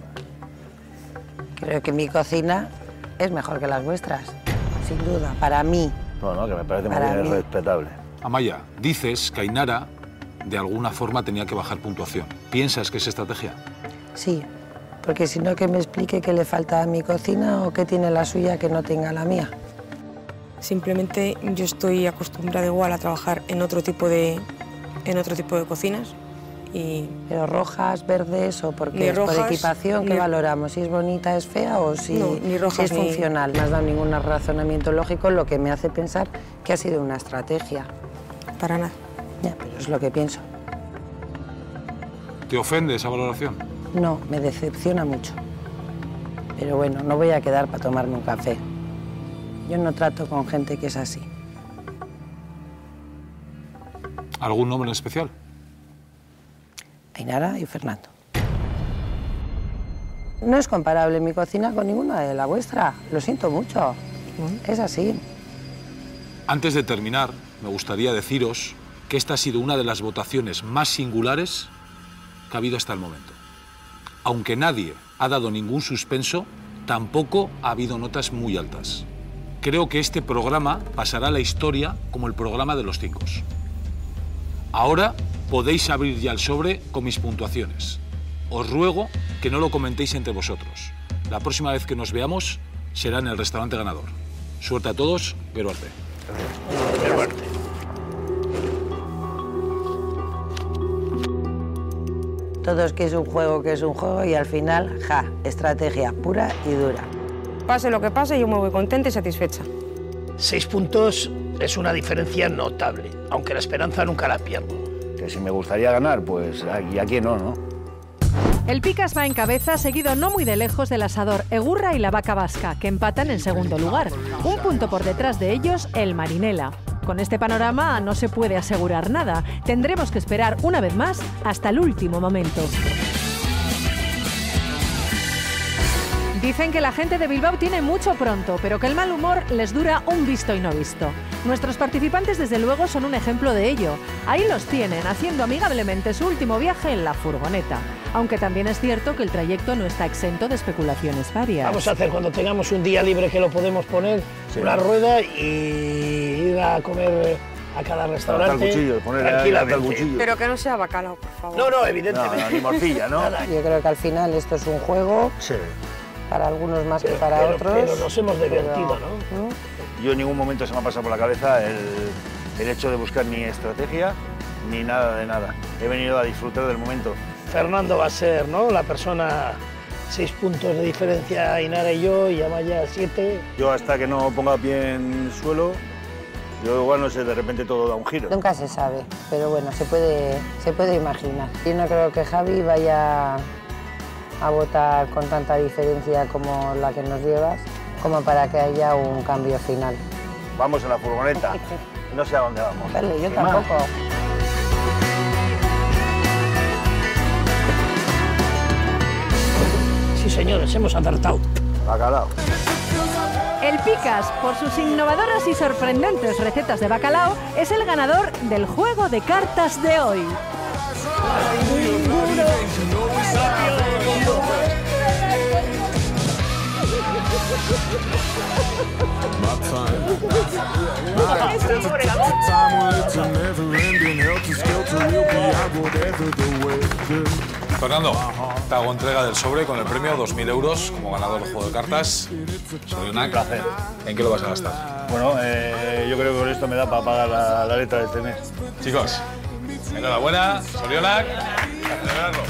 Speaker 2: Creo que mi cocina es mejor que las vuestras, sin duda, para mí.
Speaker 6: No, que me parece muy bien, respetable.
Speaker 9: Amaya, dices que Ainara de alguna forma tenía que bajar puntuación. ¿Piensas que es estrategia?
Speaker 2: Sí, porque si no, que me explique qué le falta a mi cocina o qué tiene la suya que no tenga la mía.
Speaker 5: Simplemente yo estoy acostumbrada igual a trabajar en otro tipo de cocinas.
Speaker 2: Pero rojas, verdes o porque es por equipación, ¿qué valoramos? Si es bonita, es fea o si,
Speaker 5: no, ni rojas,
Speaker 2: si es funcional. No has dado ningún razonamiento lógico, lo que me hace pensar que ha sido una estrategia.
Speaker 5: Para nada.
Speaker 2: Ya, pero es lo que pienso.
Speaker 9: ¿Te ofende esa valoración?
Speaker 2: No, me decepciona mucho. Pero bueno, no voy a quedar para tomarme un café. Yo no trato con gente que es así.
Speaker 9: ¿Algún nombre en especial?
Speaker 2: Ainara y Fernando. No es comparable mi cocina con ninguna de la vuestra. Lo siento mucho. Es así.
Speaker 9: Antes de terminar, me gustaría deciros que esta ha sido una de las votaciones más singulares que ha habido hasta el momento. Aunque nadie ha dado ningún suspenso, tampoco ha habido notas muy altas. Creo que este programa pasará a la historia como el programa de los 5. Ahora podéis abrir ya el sobre con mis puntuaciones. Os ruego que no lo comentéis entre vosotros. La próxima vez que nos veamos será en el restaurante ganador. Suerte a todos, Geruarte.
Speaker 3: Geruarte.
Speaker 2: Todo es que es un juego y al final, estrategia pura y dura.
Speaker 5: Pase lo que pase, yo me voy contenta y satisfecha.
Speaker 3: 6 puntos es una diferencia notable, aunque la esperanza nunca la pierdo.
Speaker 6: Que si me gustaría ganar, pues aquí no.
Speaker 7: El Picas va en cabeza, seguido no muy de lejos del asador Egurra y la Vaca Vasca, que empatan en segundo lugar. Un punto por detrás de ellos, el Marinela. Con este panorama no se puede asegurar nada. Tendremos que esperar una vez más hasta el último momento. Dicen que la gente de Bilbao tiene mucho pronto, pero que el mal humor les dura un visto y no visto. Nuestros participantes, desde luego, son un ejemplo de ello. Ahí los tienen, haciendo amigablemente su último viaje en la furgoneta. Aunque también es cierto que el trayecto no está exento de especulaciones varias.
Speaker 3: Vamos a hacer, cuando tengamos un día libre que lo podemos poner, una rueda y ir a comer a cada restaurante tranquilamente.
Speaker 5: Pero que no sea bacalao, por favor.
Speaker 3: No, evidentemente.
Speaker 6: No, ni morcilla, ¿no?
Speaker 2: Yo creo que al final esto es un juego.
Speaker 6: Sí.
Speaker 2: Para algunos más que para otros.
Speaker 3: Pero nos hemos divertido, ¿no?
Speaker 6: Yo en ningún momento se me ha pasado por la cabeza el hecho de buscar ni estrategia ni nada de nada. He venido a disfrutar del momento.
Speaker 3: Fernando va a ser, ¿no?, la persona 6 puntos de diferencia Ainara y yo, y Amaya 7.
Speaker 6: Yo hasta que no ponga pie en el suelo, yo igual no sé, de repente todo da un giro.
Speaker 2: Nunca se sabe, pero bueno, se puede imaginar. Yo no creo que Javi vaya a votar con tanta diferencia como la que nos llevas, como para que haya un cambio final.
Speaker 6: Vamos en la furgoneta, no sé a dónde vamos.
Speaker 2: Vale, yo tampoco.
Speaker 3: Sí, señores, hemos acertado.
Speaker 6: Bacalao.
Speaker 7: El Picas, por sus innovadoras y sorprendentes recetas de bacalao, es el ganador del juego de cartas de hoy.
Speaker 9: Fernando, te hago entrega del sobre con el premio, 2.000 euros como ganador del juego de cartas. Sorionak,
Speaker 6: Un placer.
Speaker 9: ¿En qué lo vas a gastar?
Speaker 6: Bueno, yo creo que con esto me da para pagar la letra de este mes.
Speaker 9: Chicos, enhorabuena, Sorionak, a celebrarlo.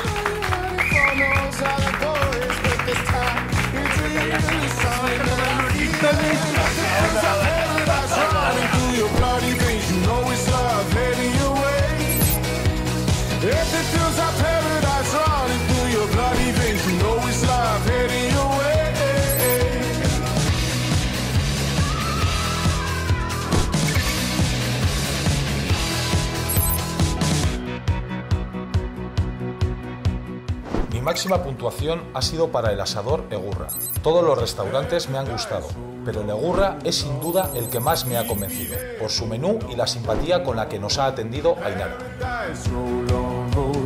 Speaker 9: Mi máxima puntuación ha sido para el asador Egurra. Todos los restaurantes me han gustado, pero el Egurra es sin duda el que más me ha convencido, por su menú y la simpatía con la que nos ha atendido Ainara.